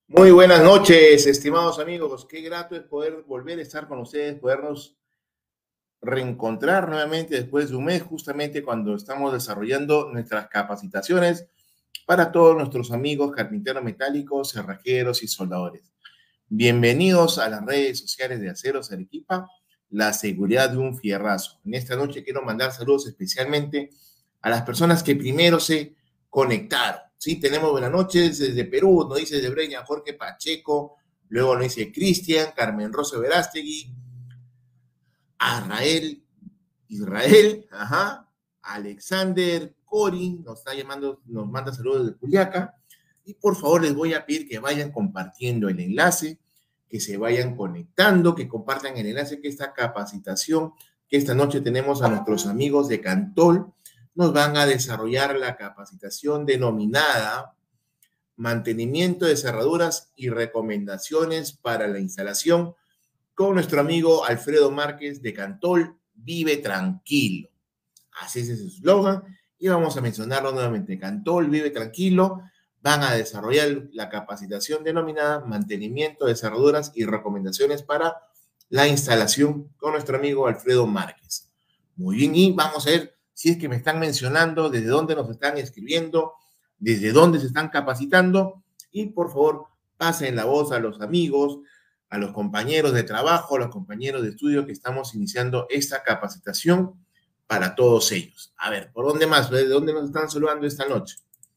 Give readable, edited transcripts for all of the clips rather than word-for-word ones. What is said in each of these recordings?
Muy buenas noches, estimados amigos. Qué grato es poder volver a estar con ustedes, podernos reencontrar nuevamente después de un mes, justamente cuando estamos desarrollando nuestras capacitaciones para todos nuestros amigos carpinteros metálicos, cerrajeros y soldadores. Bienvenidos a las redes sociales de Aceros Arequipa, la seguridad de un fierrazo. En esta noche quiero mandar saludos especialmente a las personas que primero se conectaron. Sí, tenemos buenas noches desde Perú, nos dice de Breña Jorge Pacheco, luego nos dice Cristian, Carmen Rosa Verástegui, Israel, ajá, Alexander, Cori, nos está llamando, nos manda saludos de Culiaca. Y por favor les voy a pedir que vayan compartiendo el enlace, que se vayan conectando, que compartan el enlace, que esta capacitación que esta noche tenemos a nuestros amigos de Cantol, nos van a desarrollar la capacitación denominada Mantenimiento de cerraduras y recomendaciones para la instalación con nuestro amigo Alfredo Márquez de Cantol, Vive Tranquilo. Así es ese eslogan. Y vamos a mencionarlo nuevamente. Cantol, Vive Tranquilo. Van a desarrollar la capacitación denominada Mantenimiento de cerraduras y recomendaciones para la instalación con nuestro amigo Alfredo Márquez. Muy bien, y vamos a ver si es que me están mencionando, desde dónde nos están escribiendo, desde dónde se están capacitando. Y por favor, pasen la voz a los amigos, a los compañeros de trabajo, a los compañeros de estudio que estamos iniciando esta capacitación para todos ellos. A ver, ¿por dónde más? ¿De dónde nos están saludando esta noche?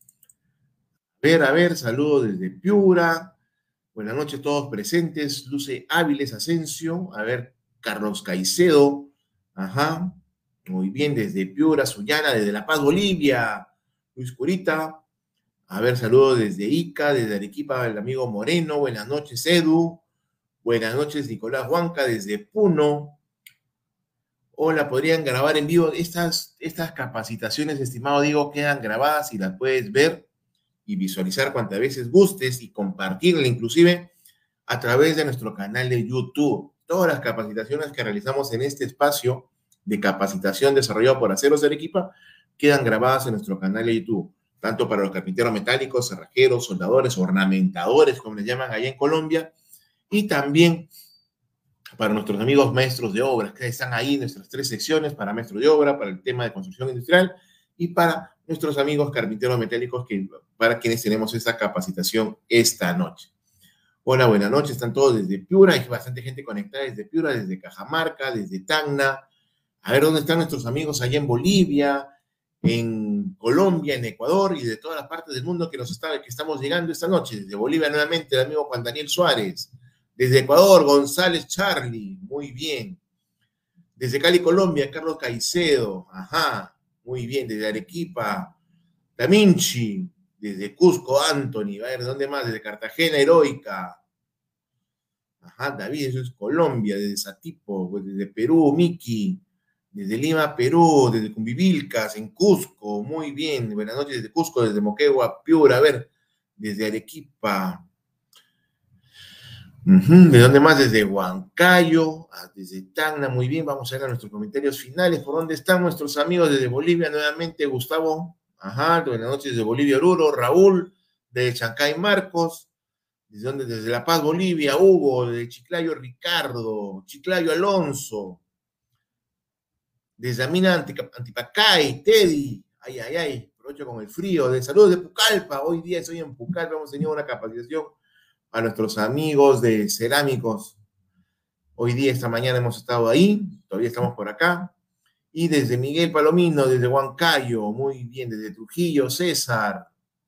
A ver, saludos desde Piura. Buenas noches a todos presentes. Luce Áviles Asensio. A ver, Carlos Caicedo. Ajá. Muy bien, desde Piura, Sullana, desde La Paz, Bolivia. Luis Curita. A ver, saludos desde Ica, desde Arequipa, el amigo Moreno. Buenas noches, Edu. Buenas noches, Nicolás Huanca, desde Puno. Hola, podrían grabar en vivo. Estas capacitaciones, estimado Diego, quedan grabadas y las puedes ver y visualizar cuantas veces gustes y compartirla inclusive a través de nuestro canal de YouTube. Todas las capacitaciones que realizamos en este espacio de capacitación desarrollado por Aceros de Arequipa quedan grabadas en nuestro canal de YouTube, tanto para los carpinteros metálicos, cerrajeros, soldadores, ornamentadores, como les llaman allá en Colombia, y también para nuestros amigos maestros de obras, que están ahí en nuestras tres secciones, para maestro de obra, para el tema de construcción industrial, y para nuestros amigos carpinteros metálicos, para quienes tenemos esta capacitación esta noche. Hola, buenas noches, están todos desde Piura, hay bastante gente conectada desde Piura, desde Cajamarca, desde Tacna. A ver dónde están nuestros amigos allá en Bolivia, en Colombia, en Ecuador y de todas las partes del mundo que estamos llegando esta noche. Desde Bolivia nuevamente el amigo Juan Daniel Suárez. Desde Ecuador, González Charlie, muy bien. Desde Cali, Colombia, Carlos Caicedo, ajá, muy bien. Desde Arequipa, Taminchi. Desde Cusco, Anthony, a ver, ¿dónde más? Desde Cartagena, Heroica. Ajá, David, eso es Colombia. Desde Satipo, pues desde Perú, Miki. Desde Lima, Perú, desde Cumbivilcas, en Cusco, muy bien. Buenas noches desde Cusco, desde Moquegua, Piura, a ver, desde Arequipa. ¿De dónde más? Desde Huancayo, desde Tacna, muy bien. Vamos a ver a nuestros comentarios finales. ¿Por dónde están nuestros amigos desde Bolivia? Nuevamente, Gustavo. Ajá, buenas noches desde Bolivia, Oruro. Raúl, de Chancay, Marcos. ¿Desde dónde? Desde La Paz, Bolivia, Hugo. De Chiclayo, Ricardo. Chiclayo, Alonso. Desde Amina, Antipacay, Teddy. Ay, ay, ay. Aprovecho con el frío. De saludos de Pucallpa. Hoy día estoy en Pucallpa. Hemos tenido una capacitación a nuestros amigos de cerámicos. Hoy día, esta mañana hemos estado ahí, todavía estamos por acá. Y desde Miguel Palomino, desde Huancayo, muy bien, desde Trujillo, César.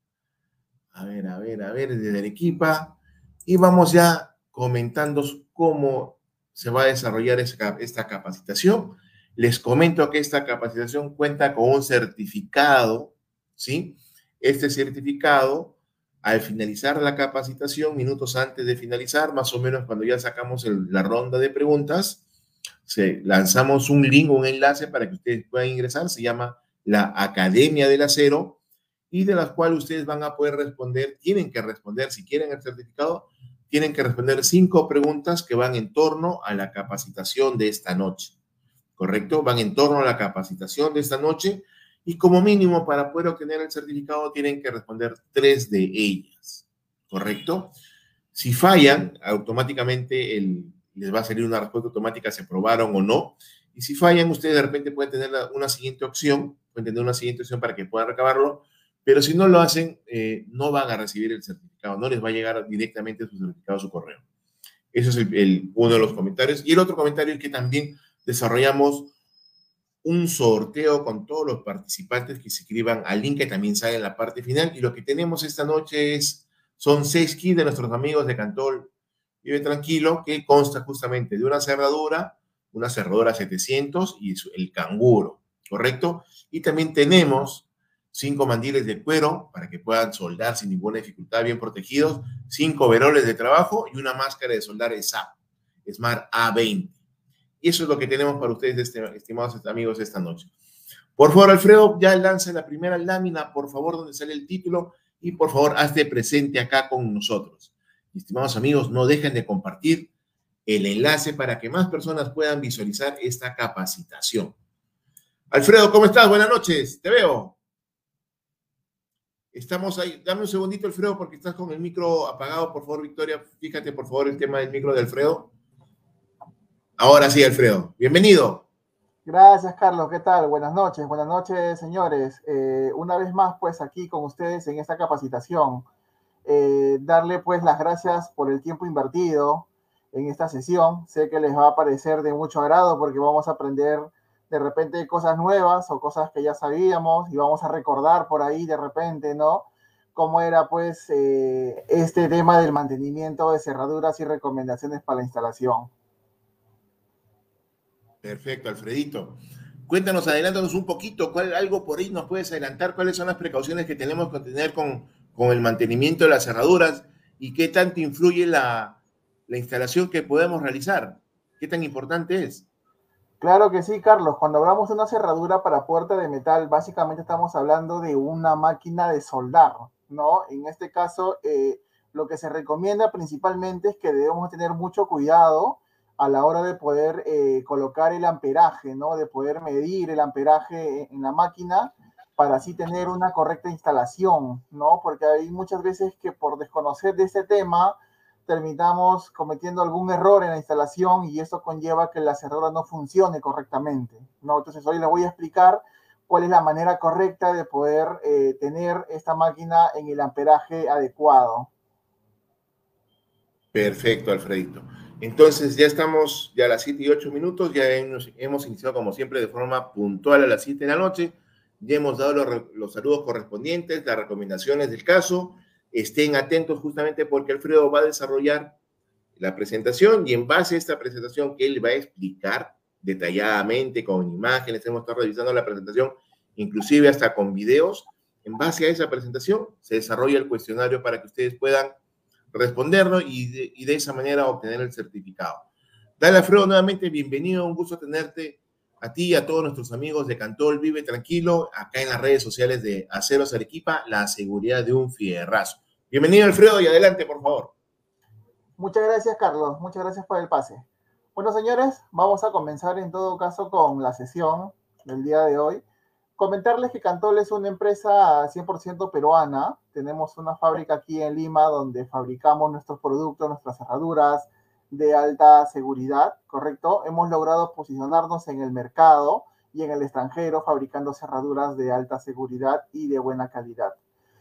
A ver, desde Arequipa. Y vamos ya comentando cómo se va a desarrollar esta capacitación. Les comento que esta capacitación cuenta con un certificado, ¿sí? Este certificado, al finalizar la capacitación, minutos antes de finalizar, más o menos cuando ya sacamos la ronda de preguntas, lanzamos un link, un enlace para que ustedes puedan ingresar, se llama la Academia del Acero, y de las cuales ustedes van a poder responder, tienen que responder, si quieren el certificado, tienen que responder 5 preguntas que van en torno a la capacitación de esta noche, ¿correcto? Van en torno a la capacitación de esta noche y como mínimo para poder obtener el certificado tienen que responder 3 de ellas, ¿correcto? Si fallan, automáticamente les va a salir una respuesta automática si aprobaron o no. Y si fallan, ustedes de repente pueden tener una siguiente opción, pueden tener una siguiente opción para que puedan recabarlo, pero si no lo hacen, no van a recibir el certificado, no les va a llegar directamente su certificado a su correo. Eso es uno de los comentarios. Y el otro comentario es que también desarrollamos un sorteo con todos los participantes que se inscriban al link que también sale en la parte final. Y lo que tenemos esta noche son 6 kits de nuestros amigos de Cantol Vive Tranquilo, que consta justamente de una cerradura 700 y el canguro, ¿correcto? Y también tenemos 5 mandiles de cuero para que puedan soldar sin ninguna dificultad, bien protegidos, 5 veroles de trabajo y una máscara de soldar SAP, Smart A20. Y eso es lo que tenemos para ustedes, estimados amigos, esta noche. Por favor, Alfredo, ya lanza la primera lámina, por favor, donde sale el título, y por favor, hazte presente acá con nosotros. Estimados amigos, no dejen de compartir el enlace para que más personas puedan visualizar esta capacitación. Alfredo, ¿cómo estás? Buenas noches, te veo. Estamos ahí. Dame un segundito, Alfredo, porque estás con el micro apagado. Por favor, Victoria, fíjate, por favor, el tema del micro de Alfredo. Ahora sí, Alfredo. Bienvenido. Gracias, Carlos. ¿Qué tal? Buenas noches, señores. Una vez más, pues aquí con ustedes en esta capacitación. Darle pues las gracias por el tiempo invertido en esta sesión. Sé que les va a parecer de mucho agrado porque vamos a aprender de repente cosas nuevas o cosas que ya sabíamos y vamos a recordar por ahí de repente, ¿no? Cómo era pues este tema del mantenimiento de cerraduras y recomendaciones para la instalación. Perfecto, Alfredito. Cuéntanos, adelántanos un poquito, algo por ahí nos puedes adelantar, cuáles son las precauciones que tenemos que tener con el mantenimiento de las cerraduras y qué tanto influye la instalación que podemos realizar, qué tan importante es. Claro que sí, Carlos. Cuando hablamos de una cerradura para puerta de metal, básicamente estamos hablando de una máquina de soldar, ¿no? En este caso, lo que se recomienda principalmente es que debemos tener mucho cuidado a la hora de poder colocar el amperaje, ¿no? De poder medir el amperaje en la máquina para así tener una correcta instalación, ¿no? Porque hay muchas veces que por desconocer de este tema, terminamos cometiendo algún error en la instalación y eso conlleva que la cerradura no funcione correctamente, ¿no? Entonces hoy les voy a explicar cuál es la manera correcta de poder tener esta máquina en el amperaje adecuado. Perfecto, Alfredito. Entonces ya estamos ya a las 7:08, ya hemos iniciado como siempre de forma puntual a las 7 de la noche, ya hemos dado los saludos correspondientes, las recomendaciones del caso. Estén atentos justamente porque Alfredo va a desarrollar la presentación y en base a esta presentación que él va a explicar detalladamente con imágenes, hemos estado revisando la presentación, inclusive hasta con videos. En base a esa presentación se desarrolla el cuestionario para que ustedes puedan responderlo y de esa manera obtener el certificado. Dale, Alfredo, nuevamente bienvenido, un gusto tenerte a ti y a todos nuestros amigos de Cantol Vive Tranquilo, acá en las redes sociales de Aceros Arequipa, la seguridad de un fierrazo. Bienvenido, Alfredo, y adelante, por favor. Muchas gracias, Carlos. Muchas gracias por el pase. Bueno, señores, vamos a comenzar en todo caso con la sesión del día de hoy. Comentarles que Cantol es una empresa 100% peruana. Tenemos una fábrica aquí en Lima donde fabricamos nuestros productos, nuestras cerraduras de alta seguridad, ¿correcto? Hemos logrado posicionarnos en el mercado y en el extranjero fabricando cerraduras de alta seguridad y de buena calidad.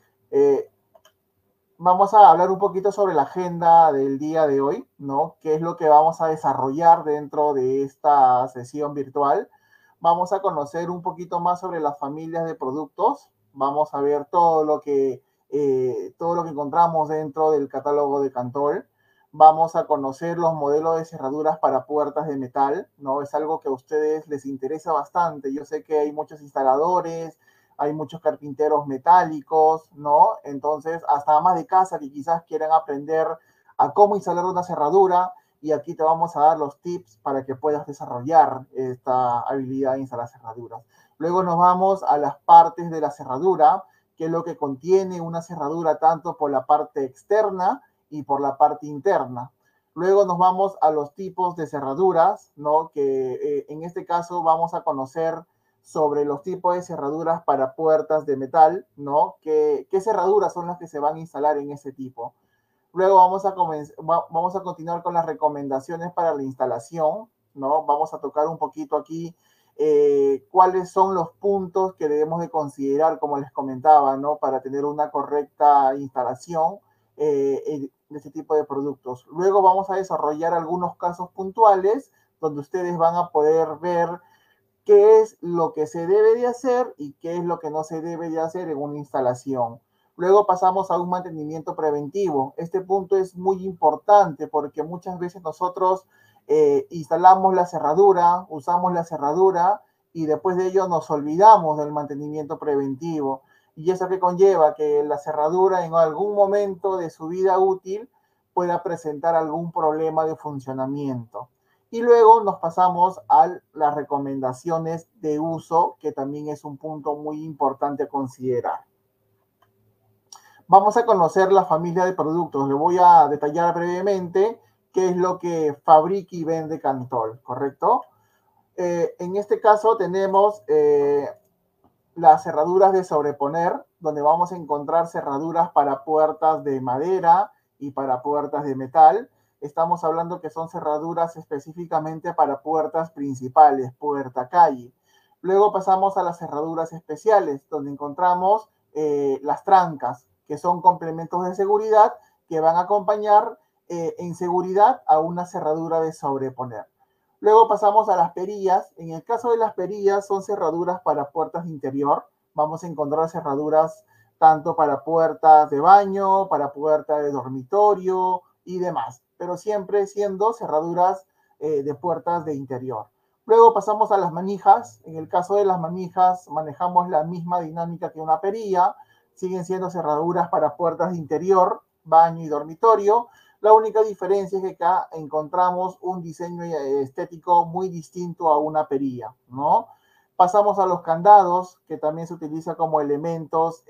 Vamos a hablar un poquito sobre la agenda del día de hoy, ¿no? ¿Qué es lo que vamos a desarrollar dentro de esta sesión virtual? Vamos a conocer un poquito más sobre las familias de productos. Vamos a ver todo lo que encontramos dentro del catálogo de Cantol. Vamos a conocer los modelos de cerraduras para puertas de metal, ¿no? Es algo que a ustedes les interesa bastante. Yo sé que hay muchos instaladores, hay muchos carpinteros metálicos, ¿no? Entonces, hasta amas de casa que quizás quieran aprender a cómo instalar una cerradura y aquí te vamos a dar los tips para que puedas desarrollar esta habilidad de instalar cerraduras. Luego nos vamos a las partes de la cerradura, que es lo que contiene una cerradura tanto por la parte externa y por la parte interna. Luego nos vamos a los tipos de cerraduras, ¿no? Que en este caso vamos a conocer sobre los tipos de cerraduras para puertas de metal, ¿no? ¿Qué cerraduras son las que se van a instalar en ese tipo? Luego vamos a continuar con las recomendaciones para la instalación, ¿no? Vamos a tocar un poquito aquí cuáles son los puntos que debemos de considerar, como les comentaba, ¿no? Para tener una correcta instalación de este tipo de productos. Luego vamos a desarrollar algunos casos puntuales donde ustedes van a poder ver qué es lo que se debe de hacer y qué es lo que no se debe de hacer en una instalación. Luego pasamos a un mantenimiento preventivo. Este punto es muy importante porque muchas veces nosotros instalamos la cerradura, usamos la cerradura y después de ello nos olvidamos del mantenimiento preventivo. Y eso que conlleva que la cerradura en algún momento de su vida útil pueda presentar algún problema de funcionamiento. Y luego nos pasamos a las recomendaciones de uso, que también es un punto muy importante a considerar. Vamos a conocer la familia de productos. Le voy a detallar brevemente qué es lo que fabrica y vende Cantol, ¿correcto? En este caso tenemos las cerraduras de sobreponer, donde vamos a encontrar cerraduras para puertas de madera y para puertas de metal. Estamos hablando que son cerraduras específicamente para puertas principales, puerta calle. Luego pasamos a las cerraduras especiales, donde encontramos las trancas, que son complementos de seguridad que van a acompañar en seguridad a una cerradura de sobreponer. Luego pasamos a las perillas. En el caso de las perillas son cerraduras para puertas de interior. Vamos a encontrar cerraduras tanto para puertas de baño, para puertas de dormitorio y demás, pero siempre siendo cerraduras de puertas de interior. Luego pasamos a las manijas. En el caso de las manijas manejamos la misma dinámica que una perilla. Siguen siendo cerraduras para puertas de interior, baño y dormitorio. La única diferencia es que acá encontramos un diseño estético muy distinto a una perilla, ¿no? Pasamos a los candados, que también se utiliza como elementos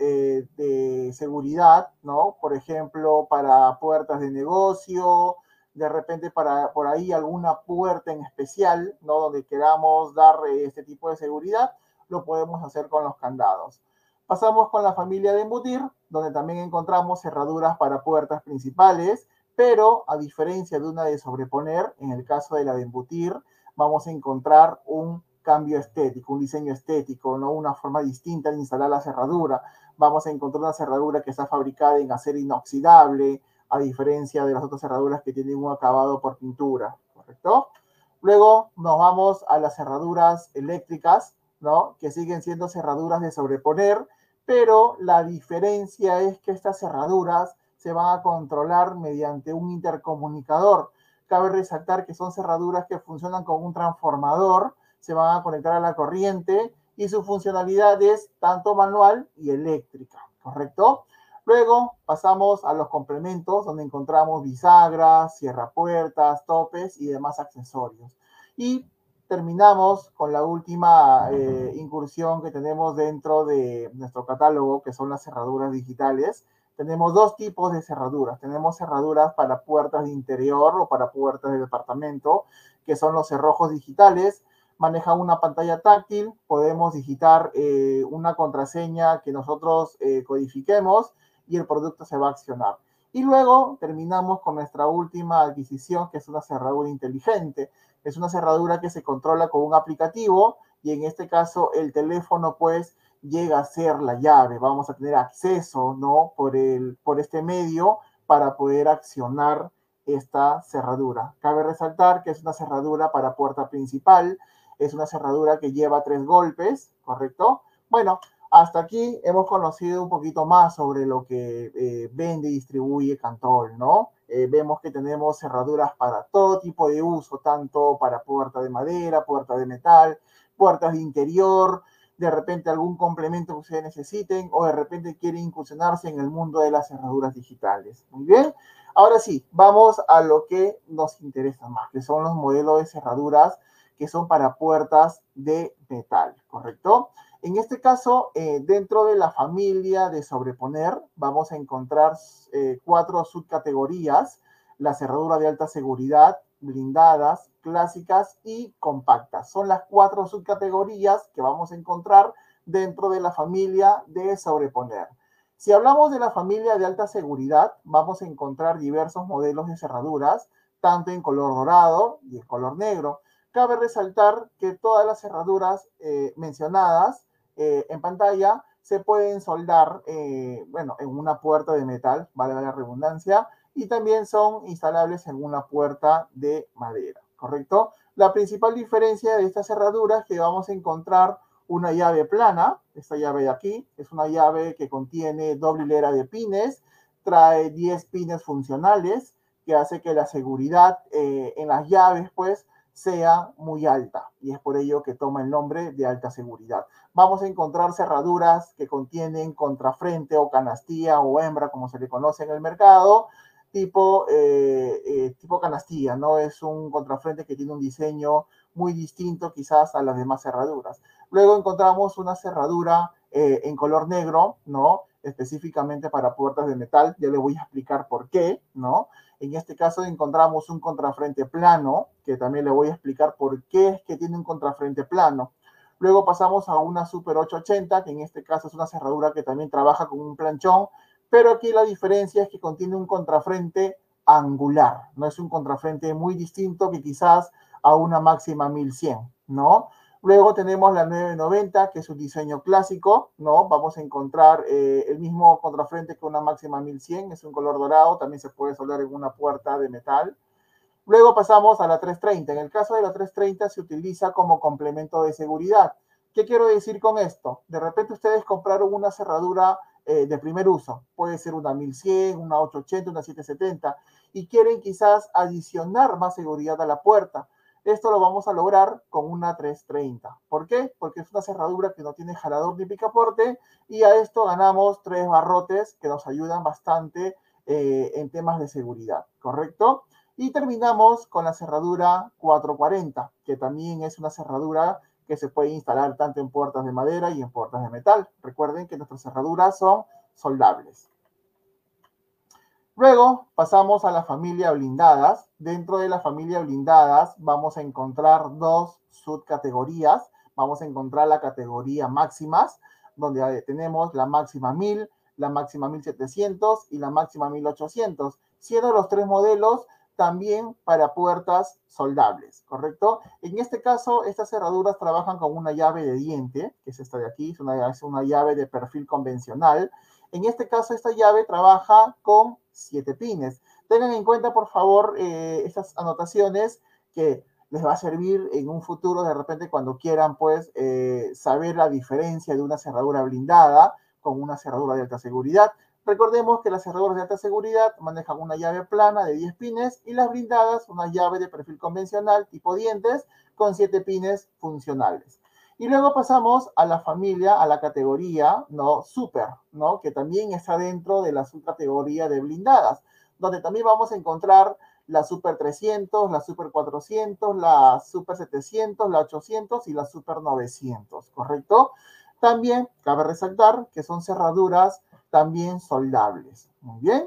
de seguridad, ¿no? Por ejemplo, para puertas de negocio, de repente para por ahí alguna puerta en especial, ¿no? Donde queramos dar este tipo de seguridad, lo podemos hacer con los candados. Pasamos con la familia de embutir, donde también encontramos cerraduras para puertas principales, pero a diferencia de una de sobreponer, en el caso de la de embutir, vamos a encontrar un cambio estético, un diseño estético, ¿no? Una forma distinta de instalar la cerradura. Vamos a encontrar una cerradura que está fabricada en acero inoxidable, a diferencia de las otras cerraduras que tienen un acabado por pintura, ¿correcto? Luego nos vamos a las cerraduras eléctricas, ¿no? Que siguen siendo cerraduras de sobreponer, pero la diferencia es que estas cerraduras se van a controlar mediante un intercomunicador. Cabe resaltar que son cerraduras que funcionan con un transformador, se van a conectar a la corriente y su funcionalidad es tanto manual y eléctrica, ¿correcto? Luego pasamos a los complementos, donde encontramos bisagras, cierrapuertas, topes y demás accesorios. Y terminamos con la última incursión que tenemos dentro de nuestro catálogo, que son las cerraduras digitales. Tenemos dos tipos de cerraduras. Tenemos cerraduras para puertas de interior o para puertas de departamento, que son los cerrojos digitales. Manejan una pantalla táctil, podemos digitar una contraseña que nosotros codifiquemos y el producto se va a accionar. Y luego terminamos con nuestra última adquisición, que es una cerradura inteligente. Es una cerradura que se controla con un aplicativo y en este caso el teléfono pues llega a ser la llave. Vamos a tener acceso, ¿no? Por este medio para poder accionar esta cerradura. Cabe resaltar que es una cerradura para puerta principal, es una cerradura que lleva 3 golpes, ¿correcto? Bueno, hasta aquí hemos conocido un poquito más sobre lo que vende y distribuye Cantol, ¿no? Vemos que tenemos cerraduras para todo tipo de uso, tanto para puerta de madera, puerta de metal, puertas de interior, de repente algún complemento que ustedes necesiten o de repente quieren incursionarse en el mundo de las cerraduras digitales. Muy bien. Ahora sí, vamos a lo que nos interesa más, que son los modelos de cerraduras que son para puertas de metal, ¿correcto? En este caso, dentro de la familia de sobreponer, vamos a encontrar 4 subcategorías: la cerradura de alta seguridad, blindadas, clásicas y compactas. Son las 4 subcategorías que vamos a encontrar dentro de la familia de sobreponer. Si hablamos de la familia de alta seguridad, vamos a encontrar diversos modelos de cerraduras, tanto en color dorado y en color negro. Cabe resaltar que todas las cerraduras mencionadas en pantalla se pueden soldar, bueno, en una puerta de metal, vale la redundancia, y también son instalables en una puerta de madera, ¿correcto? La principal diferencia de estas cerraduras es que vamos a encontrar una llave plana, esta llave de aquí, es una llave que contiene doble hilera de pines, trae 10 pines funcionales, que hace que la seguridad en las llaves, pues, sea muy alta, y es por ello que toma el nombre de alta seguridad. Vamos a encontrar cerraduras que contienen contrafrente o canastilla o hembra, como se le conoce en el mercado, tipo canastilla, ¿no? Es un contrafrente que tiene un diseño muy distinto quizás a las demás cerraduras. Luego encontramos una cerradura en color negro, ¿no? Específicamente para puertas de metal. Ya le voy a explicar por qué, ¿no? En este caso encontramos un contrafrente plano, que también le voy a explicar por qué es que tiene un contrafrente plano. Luego pasamos a una Super 880, que en este caso es una cerradura que también trabaja con un planchón, pero aquí la diferencia es que contiene un contrafrente angular, no es un contrafrente muy distinto que quizás a una máxima 1100, ¿no? Luego tenemos la 990, que es un diseño clásico, ¿no? Vamos a encontrar el mismo contrafrente que una máxima 1100, es un color dorado, también se puede soldar en una puerta de metal. Luego pasamos a la 330. En el caso de la 330 se utiliza como complemento de seguridad. ¿Qué quiero decir con esto? De repente ustedes compraron una cerradura de primer uso, puede ser una 1100, una 880, una 770, y quieren quizás adicionar más seguridad a la puerta. Esto lo vamos a lograr con una 330. ¿Por qué? Porque es una cerradura que no tiene jalador ni picaporte, y a esto ganamos 3 barrotes que nos ayudan bastante en temas de seguridad, ¿correcto? Y terminamos con la cerradura 440, que también es una cerradura que se puede instalar tanto en puertas de madera y en puertas de metal. Recuerden que nuestras cerraduras son soldables. Luego pasamos a la familia blindadas. Dentro de la familia blindadas vamos a encontrar dos subcategorías. Vamos a encontrar la categoría máximas, donde tenemos la máxima 1000, la máxima 1700 y la máxima 1800, siendo los tres modelos también para puertas soldables, ¿correcto? En este caso, estas cerraduras trabajan con una llave de diente, que es esta de aquí, es una llave de perfil convencional. En este caso, esta llave trabaja con 7 pines. Tengan en cuenta, por favor, estas anotaciones que les va a servir en un futuro, de repente, cuando quieran, pues, saber la diferencia de una cerradura blindada con una cerradura de alta seguridad. Recordemos que las cerraduras de alta seguridad manejan una llave plana de 10 pines y las blindadas una llave de perfil convencional tipo dientes con 7 pines funcionales. Y luego pasamos a la familia, a la categoría, ¿no? Super, ¿no? Que también está dentro de la subcategoría de blindadas, donde también vamos a encontrar la Super 300, la Super 400, la Super 700, la 800 y la Super 900, ¿correcto? También cabe resaltar que son cerraduras también soldables. Muy bien.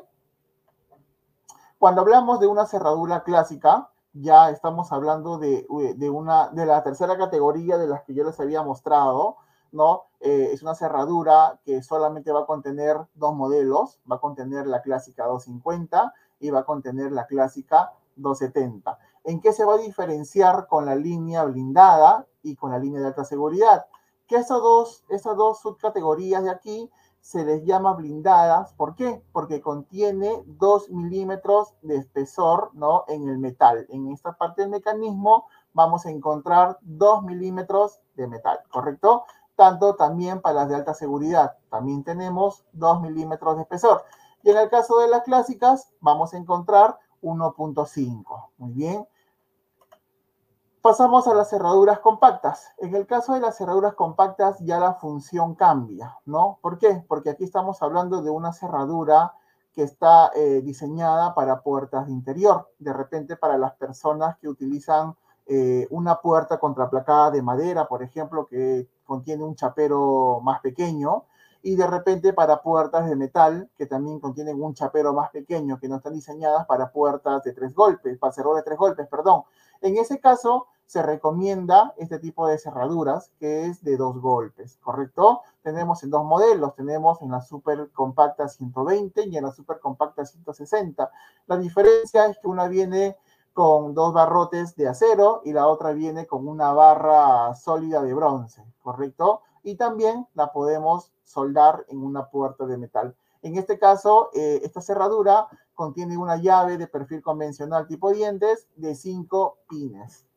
Cuando hablamos de una cerradura clásica, ya estamos hablando de la tercera categoría de las que yo les había mostrado, ¿no? Es una cerradura que solamente va a contener dos modelos, va a contener la clásica 250 y va a contener la clásica 270. ¿En qué se va a diferenciar con la línea blindada y con la línea de alta seguridad? Que esas dos subcategorías de aquí se les llama blindadas. ¿Por qué? Porque contiene 2 milímetros de espesor, ¿no? En el metal. En esta parte del mecanismo vamos a encontrar 2 milímetros de metal, ¿correcto? Tanto también para las de alta seguridad. También tenemos 2 milímetros de espesor. Y en el caso de las clásicas vamos a encontrar 1.5. Muy bien. Pasamos a las cerraduras compactas. En el caso de las cerraduras compactas ya la función cambia, ¿no? ¿Por qué? Porque aquí estamos hablando de una cerradura que está diseñada para puertas de interior. De repente para las personas que utilizan una puerta contraplacada de madera, por ejemplo, que contiene un chapero más pequeño, y de repente para puertas de metal que también contienen un chapero más pequeño, que no están diseñadas para puertas de 3 golpes, para cerradores de 3 golpes, perdón. En ese caso, se recomienda este tipo de cerraduras que es de 2 golpes, ¿correcto? Tenemos en 2 modelos, tenemos en la super compacta 120 y en la super compacta 160. La diferencia es que una viene con 2 barrotes de acero y la otra viene con una barra sólida de bronce, ¿correcto? Y también la podemos soldar en una puerta de metal. En este caso, esta cerradura contiene una llave de perfil convencional tipo dientes de 5 pines.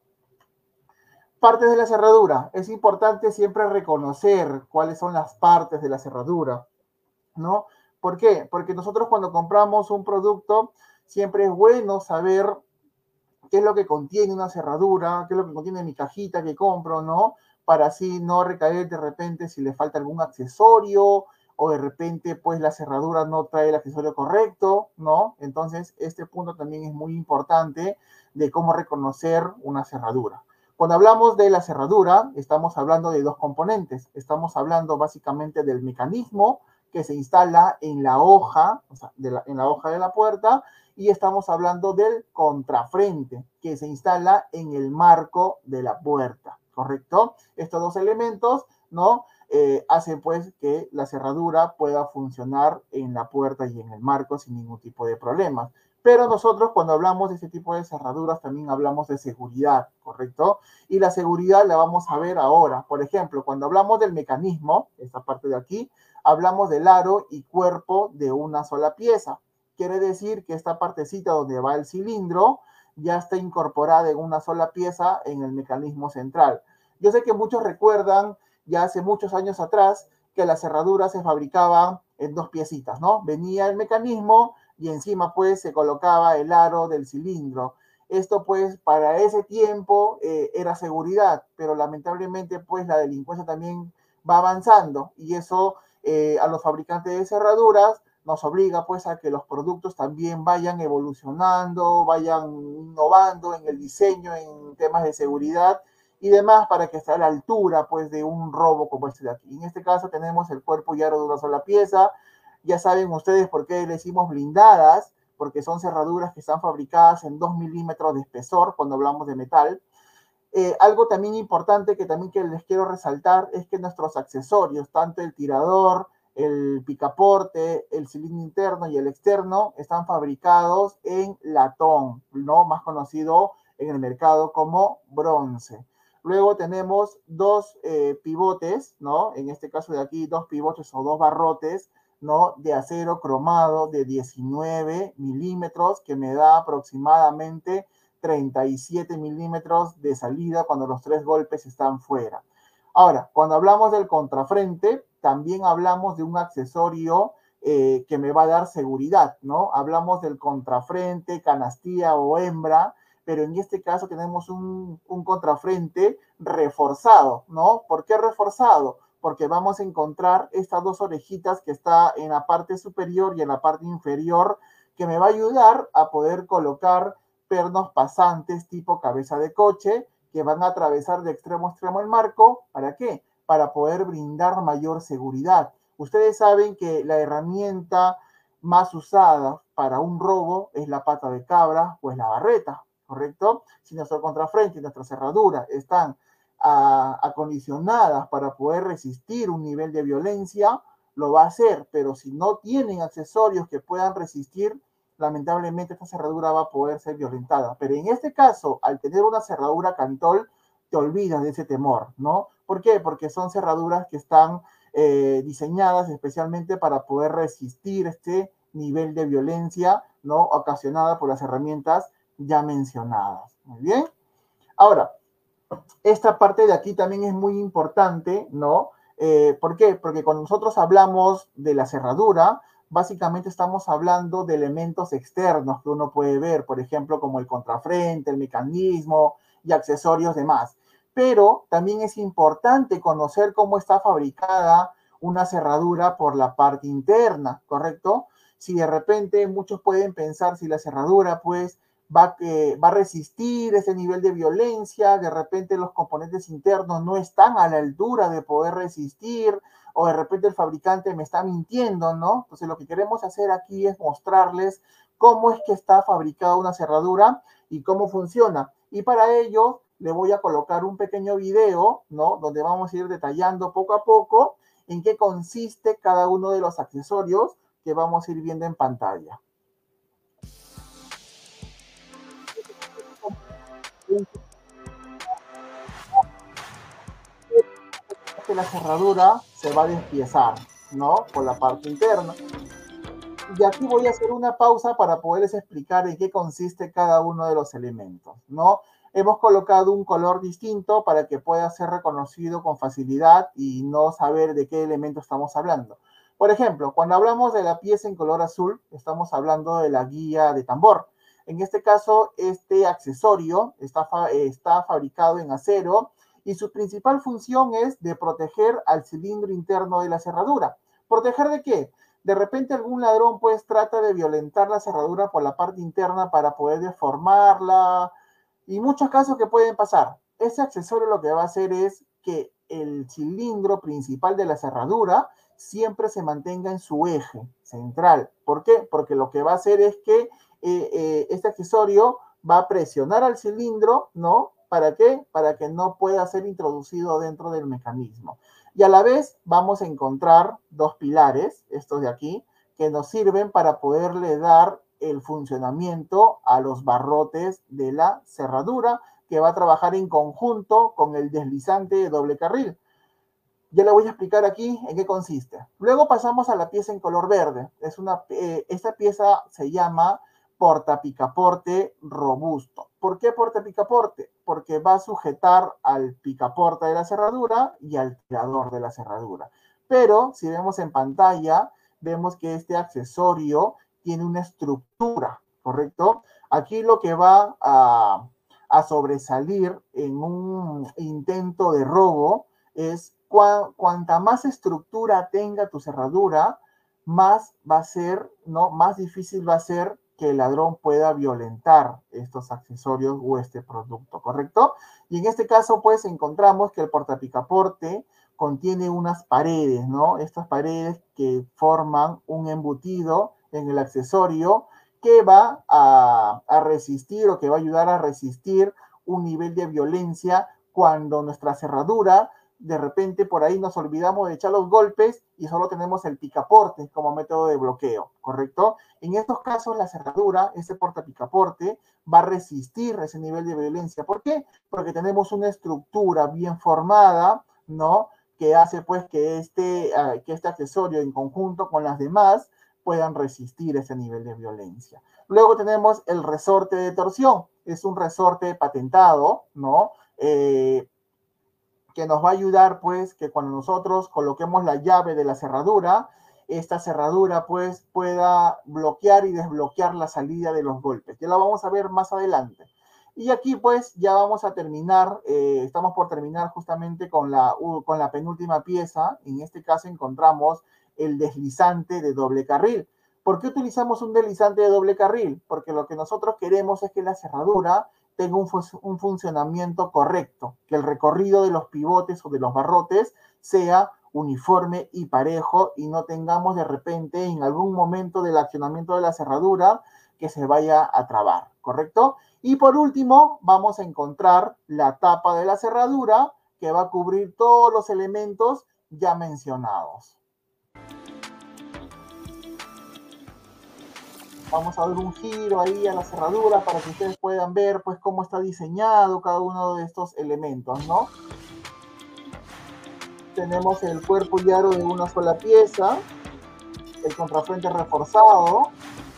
Partes de la cerradura. Es importante siempre reconocer cuáles son las partes de la cerradura, ¿no? ¿Por qué? Porque nosotros cuando compramos un producto, siempre es bueno saber qué es lo que contiene una cerradura, qué es lo que contiene mi cajita que compro, ¿no? Para así no recaer de repente si le falta algún accesorio o de repente pues la cerradura no trae el accesorio correcto, ¿no? Entonces este punto también es muy importante de cómo reconocer una cerradura. Cuando hablamos de la cerradura, estamos hablando de 2 componentes. Estamos hablando básicamente del mecanismo que se instala en la hoja, o sea, en la hoja de la puerta, y estamos hablando del contrafrente que se instala en el marco de la puerta, ¿correcto? Estos 2 elementos, ¿no? Hacen pues que la cerradura pueda funcionar en la puerta y en el marco sin ningún tipo de problemas. Pero nosotros cuando hablamos de este tipo de cerraduras también hablamos de seguridad, ¿correcto? Y la seguridad la vamos a ver ahora. Por ejemplo, cuando hablamos del mecanismo, esta parte de aquí, hablamos del aro y cuerpo de una sola pieza. Quiere decir que esta partecita donde va el cilindro ya está incorporada en una sola pieza en el mecanismo central. Yo sé que muchos recuerdan ya hace muchos años atrás que las cerraduras se fabricaban en 2 piecitas, ¿no? Venía el mecanismo y encima pues se colocaba el aro del cilindro. Esto pues para ese tiempo era seguridad, pero lamentablemente pues la delincuencia también va avanzando y eso a los fabricantes de cerraduras nos obliga pues a que los productos también vayan evolucionando, vayan innovando en el diseño, en temas de seguridad y demás para que esté a la altura pues de un robo como este de aquí. En este caso tenemos el cuerpo y aro de una sola pieza. Ya saben ustedes por qué le decimos blindadas, porque son cerraduras que están fabricadas en 2 milímetros de espesor cuando hablamos de metal. Algo también importante que les quiero resaltar es que nuestros accesorios, tanto el tirador, el picaporte, el cilindro interno y el externo, están fabricados en latón, ¿no? Más conocido en el mercado como bronce. Luego tenemos 2 pivotes, ¿no? En este caso de aquí, 2 pivotes o 2 barrotes, ¿no? De acero cromado de 19 milímetros, que me da aproximadamente 37 milímetros de salida cuando los 3 golpes están fuera. Ahora, cuando hablamos del contrafrente, también hablamos de un accesorio que me va a dar seguridad, ¿no? Hablamos del contrafrente, canastilla o hembra, pero en este caso tenemos un contrafrente reforzado, ¿no? ¿Por qué reforzado? Porque vamos a encontrar estas 2 orejitas que está en la parte superior y en la parte inferior, que me va a ayudar a poder colocar pernos pasantes tipo cabeza de coche que van a atravesar de extremo a extremo el marco. ¿Para qué? Para poder brindar mayor seguridad. Ustedes saben que la herramienta más usada para un robo es la pata de cabra o es la barreta, ¿correcto? Si nuestro contrafrente y nuestra cerradura están acondicionadas para poder resistir un nivel de violencia, lo va a hacer, pero si no tienen accesorios que puedan resistir, lamentablemente esta cerradura va a poder ser violentada. Pero en este caso, al tener una cerradura cantol, te olvidas de ese temor, ¿no? ¿Por qué? Porque son cerraduras que están diseñadas especialmente para poder resistir este nivel de violencia, ¿no? Ocasionada por las herramientas ya mencionadas. Muy bien. Ahora, esta parte de aquí también es muy importante, ¿no? ¿Por qué? Porque cuando nosotros hablamos de la cerradura, básicamente estamos hablando de elementos externos que uno puede ver, por ejemplo, como el contrafrente, el mecanismo y accesorios demás. Pero también es importante conocer cómo está fabricada una cerradura por la parte interna, ¿correcto? Si de repente muchos pueden pensar si la cerradura, pues, va a resistir ese nivel de violencia, de repente los componentes internos no están a la altura de poder resistir, o de repente el fabricante me está mintiendo, ¿no? Entonces lo que queremos hacer aquí es mostrarles cómo es que está fabricada una cerradura y cómo funciona. Y para ello le voy a colocar un pequeño video, ¿no? Donde vamos a ir detallando poco a poco en qué consiste cada uno de los accesorios que vamos a ir viendo en pantalla. Que la cerradura se va a despiezar, ¿no? Por la parte interna. Y aquí voy a hacer una pausa para poderles explicar en qué consiste cada uno de los elementos, ¿no? Hemos colocado un color distinto para que pueda ser reconocido con facilidad y no saber de qué elemento estamos hablando. Por ejemplo, cuando hablamos de la pieza en color azul, estamos hablando de la guía de tambor. En este caso, este accesorio está fabricado en acero y su principal función es de proteger al cilindro interno de la cerradura. ¿Proteger de qué? De repente algún ladrón pues trata de violentar la cerradura por la parte interna para poder deformarla y muchos casos que pueden pasar. Ese accesorio lo que va a hacer es que el cilindro principal de la cerradura siempre se mantenga en su eje central. ¿Por qué? Porque lo que va a hacer es que este accesorio va a presionar al cilindro, ¿no? ¿Para qué? Para que no pueda ser introducido dentro del mecanismo. Y a la vez vamos a encontrar dos pilares, estos de aquí, que nos sirven para poderle dar el funcionamiento a los barrotes de la cerradura, que va a trabajar en conjunto con el deslizante de doble carril. Ya le voy a explicar aquí en qué consiste. Luego pasamos a la pieza en color verde. Esta pieza se llama portapicaporte robusto. ¿Por qué portapicaporte? Porque va a sujetar al picaporte de la cerradura y al tirador de la cerradura. Pero si vemos en pantalla, vemos que este accesorio tiene una estructura, ¿correcto? Aquí lo que va a sobresalir en un intento de robo es cuanta más estructura tenga tu cerradura, más va a ser, ¿no? Más difícil va a ser que el ladrón pueda violentar estos accesorios o este producto, ¿correcto? Y en este caso, pues, encontramos que el portapicaporte contiene unas paredes, ¿no? Estas paredes que forman un embutido en el accesorio que va a resistir o que va a ayudar a resistir un nivel de violencia cuando nuestra cerradura de repente por ahí nos olvidamos de echar los golpes y solo tenemos el picaporte como método de bloqueo, ¿correcto? En estos casos la cerradura, ese portapicaporte, va a resistir ese nivel de violencia. ¿Por qué? Porque tenemos una estructura bien formada, ¿no? Que hace pues que este accesorio en conjunto con las demás puedan resistir ese nivel de violencia. Luego tenemos el resorte de torsión. Es un resorte patentado, ¿no? Que nos va a ayudar, pues, que cuando nosotros coloquemos la llave de la cerradura, esta cerradura, pues, pueda bloquear y desbloquear la salida de los golpes. Ya lo vamos a ver más adelante. Y aquí, pues, ya vamos a terminar, estamos por terminar justamente con la penúltima pieza. En este caso encontramos el deslizante de doble carril. ¿Por qué utilizamos un deslizante de doble carril? Porque lo que nosotros queremos es que la cerradura tenga un funcionamiento correcto, que el recorrido de los pivotes o de los barrotes sea uniforme y parejo y no tengamos de repente en algún momento del accionamiento de la cerradura que se vaya a trabar, ¿correcto? Y por último, vamos a encontrar la tapa de la cerradura que va a cubrir todos los elementos ya mencionados. Vamos a dar un giro ahí a la cerradura para que ustedes puedan ver pues cómo está diseñado cada uno de estos elementos, ¿no? Tenemos el cuerpo y aro de una sola pieza, el contrafuente reforzado,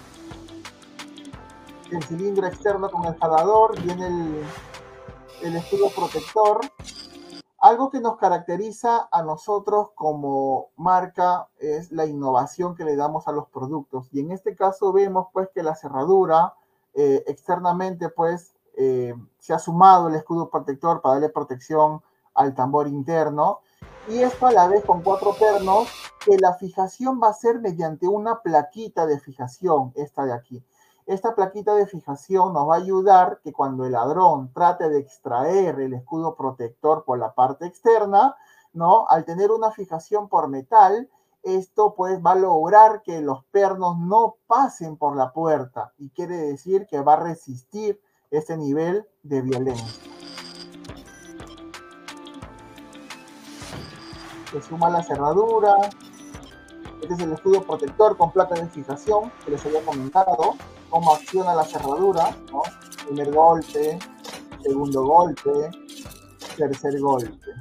el cilindro externo con el jalador, viene el escudo protector. Algo que nos caracteriza a nosotros como marca es la innovación que le damos a los productos. Y en este caso vemos pues que la cerradura externamente pues se ha sumado el escudo protector para darle protección al tambor interno. Y esto a la vez con 4 pernos que la fijación va a ser mediante una plaquita de fijación, esta de aquí. Esta plaquita de fijación nos va a ayudar que cuando el ladrón trate de extraer el escudo protector por la parte externa, ¿no? Al tener una fijación por metal, esto pues va a lograr que los pernos no pasen por la puerta y quiere decir que va a resistir ese nivel de violencia. se suma la cerradura. Este es el escudo protector con placa de fijación que les había comentado, cómo acciona la cerradura, ¿no? Primer golpe, segundo golpe, tercer golpe.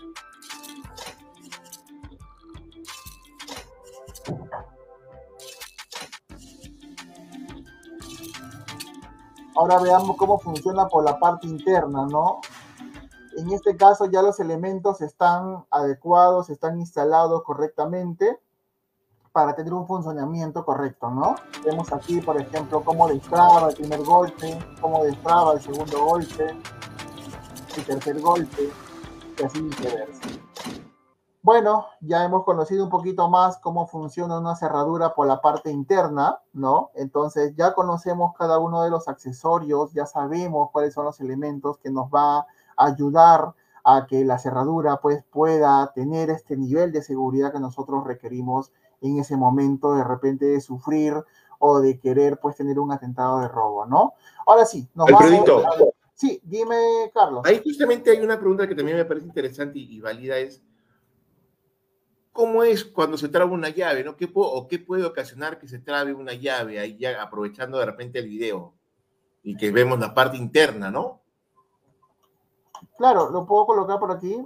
Ahora veamos cómo funciona por la parte interna, ¿no? En este caso ya los elementos están adecuados, están instalados correctamente para tener un funcionamiento correcto, ¿no? Vemos aquí, por ejemplo, cómo destraba el primer golpe, cómo destraba el segundo golpe, el tercer golpe, y así viceversa. Bueno, ya hemos conocido un poquito más cómo funciona una cerradura por la parte interna, ¿no? Entonces ya conocemos cada uno de los accesorios, ya sabemos cuáles son los elementos que nos va a ayudar a que la cerradura pues pueda tener este nivel de seguridad que nosotros requerimos en ese momento de repente de sufrir o de querer pues tener un atentado de robo, ¿no? Ahora sí, nos Alfredito, vamos a... Sí, dime, Carlos. ahí justamente hay una pregunta que también me parece interesante y válida, es ¿cómo es cuando se traba una llave? ¿No? ¿Qué puede ocasionar que se trabe una llave? Ahí ya aprovechando de repente el video y que vemos la parte interna, ¿no? Claro, lo puedo colocar por aquí.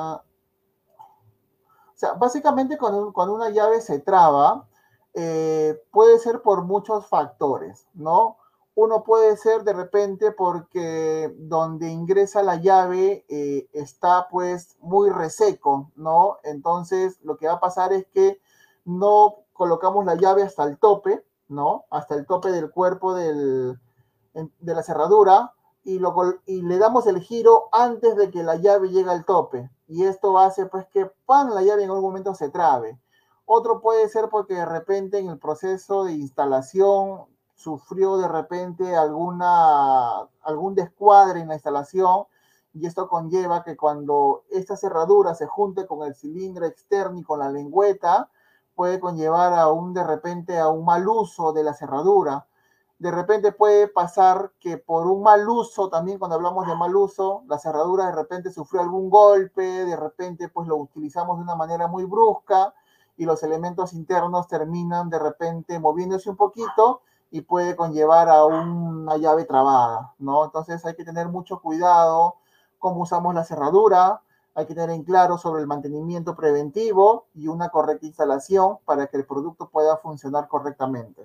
O sea, básicamente cuando una llave se traba, puede ser por muchos factores, ¿no? Uno puede ser de repente porque donde ingresa la llave está pues muy reseco, ¿no? Entonces lo que va a pasar es que no colocamos la llave hasta el tope, ¿no? Hasta el tope del cuerpo de la cerradura y le damos el giro antes de que la llave llegue al tope. Y esto hace pues que ¡pam! La llave en algún momento se trabe. Otro puede ser porque de repente en el proceso de instalación sufrió de repente algún descuadre en la instalación y esto conlleva que cuando esta cerradura se junte con el cilindro externo y con la lengüeta, puede conllevar de repente a un mal uso de la cerradura. De repente puede pasar que por un mal uso, también cuando hablamos de mal uso, la cerradura de repente sufrió algún golpe, de repente pues lo utilizamos de una manera muy brusca y los elementos internos terminan de repente moviéndose un poquito y puede conllevar a una llave trabada, ¿no? Entonces hay que tener mucho cuidado cómo usamos la cerradura, hay que tener en claro sobre el mantenimiento preventivo y una correcta instalación para que el producto pueda funcionar correctamente.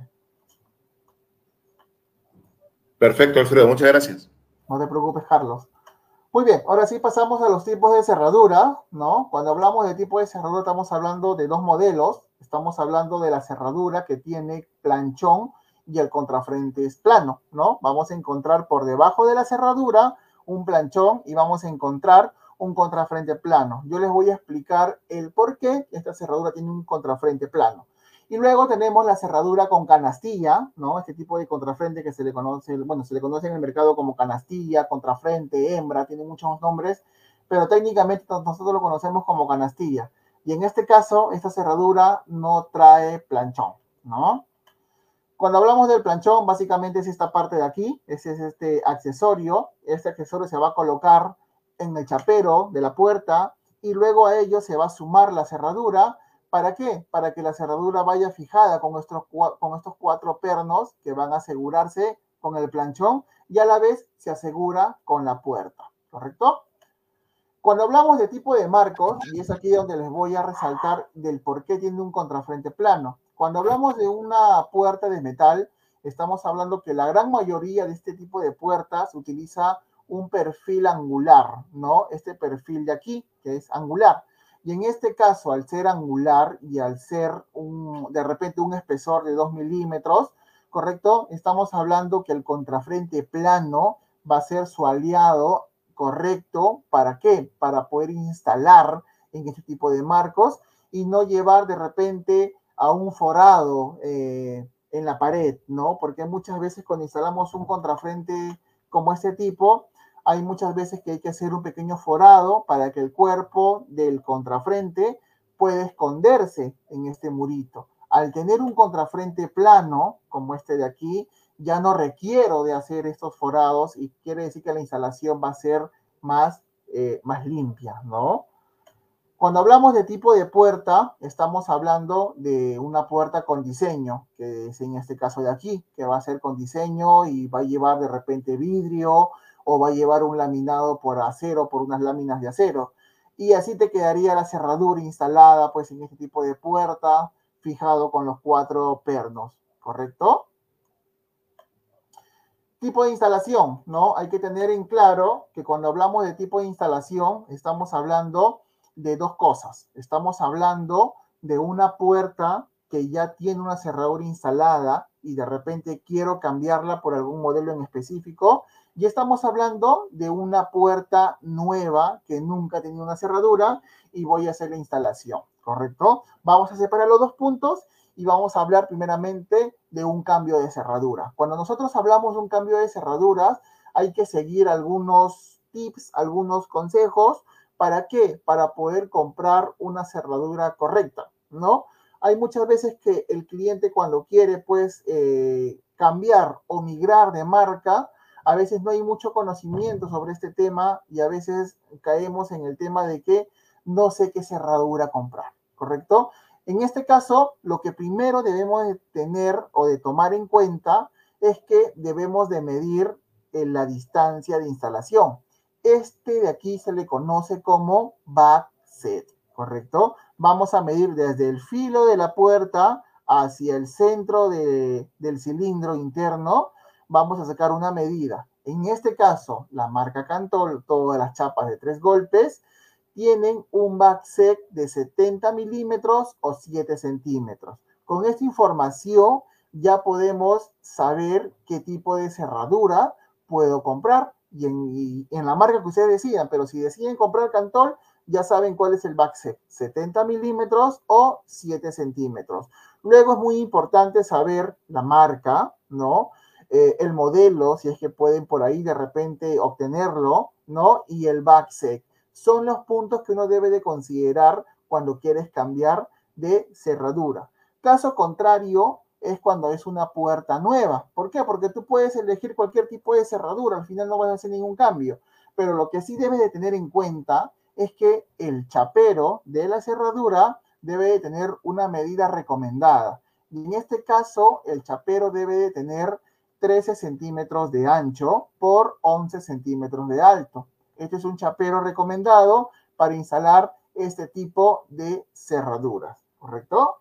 Perfecto, Alfredo, muchas gracias. No te preocupes, Carlos. Muy bien, ahora sí pasamos a los tipos de cerradura, ¿no? Cuando hablamos de tipo de cerradura estamos hablando de dos modelos. Estamos hablando de la cerradura que tiene planchón y el contrafrente es plano, ¿no? Vamos a encontrar por debajo de la cerradura un planchón y vamos a encontrar un contrafrente plano. Yo les voy a explicar el por qué esta cerradura tiene un contrafrente plano. Y luego tenemos la cerradura con canastilla, ¿no? Este tipo de contrafrente que se le conoce, bueno, se le conoce en el mercado como canastilla, contrafrente, hembra, tiene muchos nombres, pero técnicamente nosotros lo conocemos como canastilla. Y en este caso, esta cerradura no trae planchón, ¿no? Cuando hablamos del planchón, básicamente es esta parte de aquí, ese es este accesorio. Este accesorio se va a colocar en el chapero de la puerta y luego a ello se va a sumar la cerradura. ¿Para qué? Para que la cerradura vaya fijada con estos cuatro pernos que van a asegurarse con el planchón y a la vez se asegura con la puerta, ¿correcto? Cuando hablamos de tipo de marcos, y es aquí donde les voy a resaltar del por qué tiene un contrafrente plano. Cuando hablamos de una puerta de metal, estamos hablando que la gran mayoría de este tipo de puertas utiliza un perfil angular, ¿no? Este perfil de aquí, que es angular. Y en este caso, al ser angular y al ser de repente un espesor de 2 milímetros, ¿correcto? Estamos hablando que el contrafrente plano va a ser su aliado correcto. ¿Para qué? Para poder instalar en este tipo de marcos y no llevar de repente a un forado en la pared, ¿no? Porque muchas veces cuando instalamos un contrafrente como este tipo, hay muchas veces que hay que hacer un pequeño forado para que el cuerpo del contrafrente pueda esconderse en este murito. Al tener un contrafrente plano, como este de aquí, ya no requiero de hacer estos forados y quiere decir que la instalación va a ser más limpia, ¿no? Cuando hablamos de tipo de puerta, estamos hablando de una puerta con diseño, que es en este caso de aquí, que va a ser con diseño y va a llevar de repente vidrio o va a llevar un laminado por acero, por unas láminas de acero. Y así te quedaría la cerradura instalada pues en este tipo de puerta, fijado con los 4 pernos, ¿correcto? Tipo de instalación, ¿no? Hay que tener en claro que cuando hablamos de tipo de instalación, estamos hablando de 2 cosas. Estamos hablando de una puerta que ya tiene una cerradura instalada y de repente quiero cambiarla por algún modelo en específico. Y estamos hablando de una puerta nueva que nunca ha tenido una cerradura y voy a hacer la instalación, ¿correcto? Vamos a separar los 2 puntos y vamos a hablar primeramente de un cambio de cerradura. Cuando nosotros hablamos de un cambio de cerraduras, hay que seguir algunos tips, algunos consejos. ¿Para qué? Para poder comprar una cerradura correcta, ¿no? Hay muchas veces que el cliente cuando quiere, pues, cambiar o migrar de marca, a veces no hay mucho conocimiento sobre este tema y a veces caemos en el tema de que no sé qué cerradura comprar, ¿correcto? En este caso, lo que primero debemos de tener o de tomar en cuenta es que debemos de medir la distancia de instalación. Este de aquí se le conoce como backset, ¿correcto? Vamos a medir desde el filo de la puerta hacia el centro del cilindro interno. Vamos a sacar una medida. En este caso, la marca Cantol, todas las chapas de 3 golpes, tienen un backset de 70 milímetros o 7 centímetros. Con esta información ya podemos saber qué tipo de cerradura puedo comprar y en la marca que ustedes decidan, pero si deciden comprar Cantol, ya saben cuál es el backset, 70 milímetros o 7 centímetros. Luego es muy importante saber la marca, ¿no? El modelo, si es que pueden por ahí de repente obtenerlo, ¿no? Y el backset. Son los puntos que uno debe de considerar cuando quieres cambiar de cerradura. Caso contrario es cuando es una puerta nueva. ¿Por qué? Porque tú puedes elegir cualquier tipo de cerradura, al final no vas a hacer ningún cambio. Pero lo que sí debes de tener en cuenta es que el chapero de la cerradura debe de tener una medida recomendada. Y en este caso, el chapero debe de tener 13 centímetros de ancho por 11 centímetros de alto. Este es un chapero recomendado para instalar este tipo de cerraduras, ¿correcto?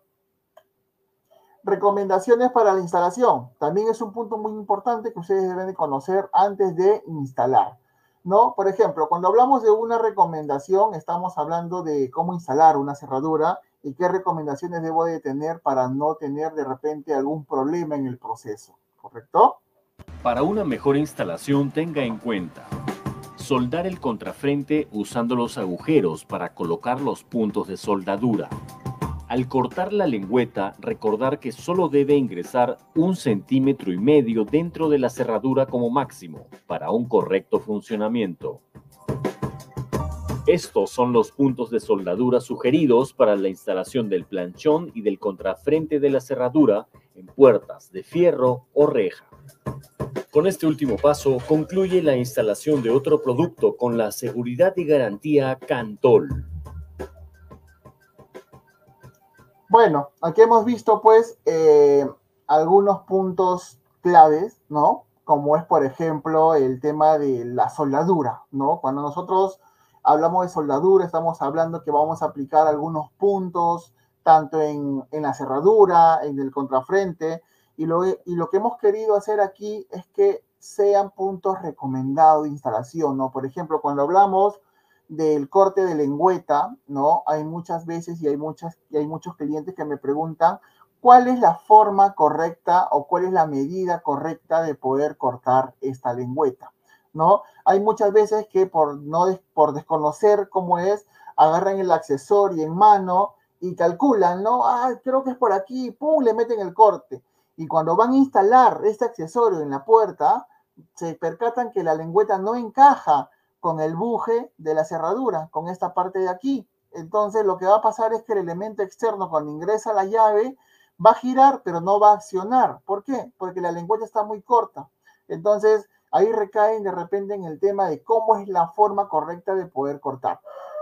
Recomendaciones para la instalación. También es un punto muy importante que ustedes deben de conocer antes de instalar, ¿no? Por ejemplo, cuando hablamos de una recomendación, estamos hablando de cómo instalar una cerradura y qué recomendaciones debo de tener para no tener de repente algún problema en el proceso, ¿correcto? Para una mejor instalación, tenga en cuenta soldar el contrafrente usando los agujeros para colocar los puntos de soldadura. Al cortar la lengüeta, recordar que solo debe ingresar 1,5 centímetros dentro de la cerradura como máximo para un correcto funcionamiento. Estos son los puntos de soldadura sugeridos para la instalación del planchón y del contrafrente de la cerradura en puertas de fierro o reja. Con este último paso, concluye la instalación de otro producto con la seguridad y garantía Cantol. Bueno, aquí hemos visto pues algunos puntos claves, ¿no? Como es, por ejemplo, el tema de la soldadura, ¿no? Cuando nosotros hablamos de soldadura, estamos hablando que vamos a aplicar algunos puntos, tanto en la cerradura, en el contrafrente, y lo que hemos querido hacer aquí es que sean puntos recomendados de instalación, ¿no? Por ejemplo, cuando hablamos del corte de lengüeta, ¿no? Hay muchas veces y hay muchos clientes que me preguntan cuál es la forma correcta o cuál es la medida correcta de poder cortar esta lengüeta, ¿no? Hay muchas veces que por desconocer cómo es, agarran el accesorio en mano y calculan, ¿no? Ah, creo que es por aquí, pum, le meten el corte. Y cuando van a instalar este accesorio en la puerta, se percatan que la lengüeta no encaja con el buje de la cerradura, con esta parte de aquí. Entonces lo que va a pasar es que el elemento externo cuando ingresa la llave va a girar, pero no va a accionar. ¿Por qué? Porque la lengüeta está muy corta. Entonces ahí recaen de repente en el tema de cómo es la forma correcta de poder cortar.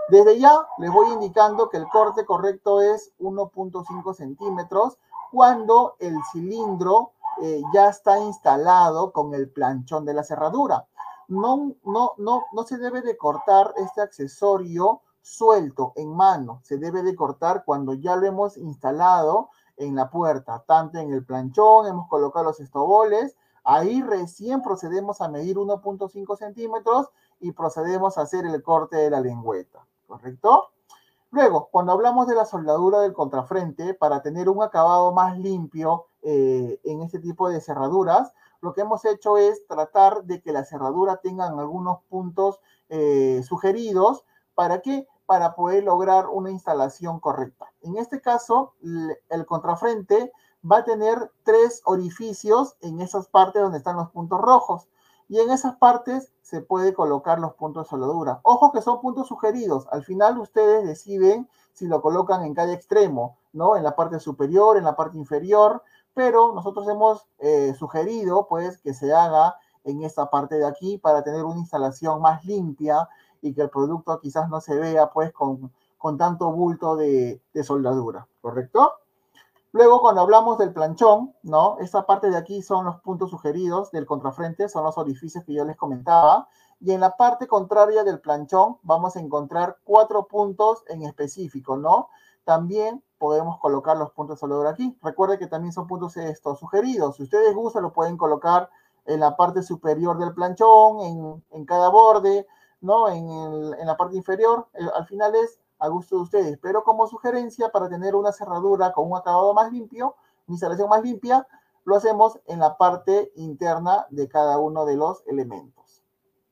Desde ya les voy indicando que el corte correcto es 1.5 centímetros cuando el cilindro ya está instalado con el planchón de la cerradura. No se debe de cortar este accesorio suelto en mano, se debe de cortar cuando ya lo hemos instalado en la puerta, tanto en el planchón, hemos colocado los estoboles, ahí recién procedemos a medir 1.5 centímetros y procedemos a hacer el corte de la lengüeta, ¿correcto? Luego, cuando hablamos de la soldadura del contrafrente, para tener un acabado más limpio en este tipo de cerraduras, lo que hemos hecho es tratar de que la cerradura tengan algunos puntos sugeridos. ¿Para qué? Para poder lograr una instalación correcta. En este caso, el contrafrente va a tener 3 orificios en esas partes donde están los puntos rojos. Y en esas partes se puede colocar los puntos de soldadura. Ojo que son puntos sugeridos. Al final ustedes deciden si lo colocan en cada extremo, ¿no? En la parte superior, en la parte inferior, pero nosotros hemos sugerido, pues, que se haga en esta parte de aquí para tener una instalación más limpia y que el producto quizás no se vea, pues, con tanto bulto de soldadura, ¿correcto? Luego, cuando hablamos del planchón, ¿no? Esta parte de aquí son los puntos sugeridos del contrafrente, son los orificios que yo les comentaba. Y en la parte contraria del planchón vamos a encontrar 4 puntos en específico, ¿no? También podemos colocar los puntos de soldadura aquí. Recuerden que también son puntos sugeridos. Si ustedes gustan, lo pueden colocar en la parte superior del planchón, en cada borde, ¿no? En la parte inferior. Al final es a gusto de ustedes, pero como sugerencia para tener una cerradura con un acabado más limpio, una instalación más limpia, lo hacemos en la parte interna de cada uno de los elementos.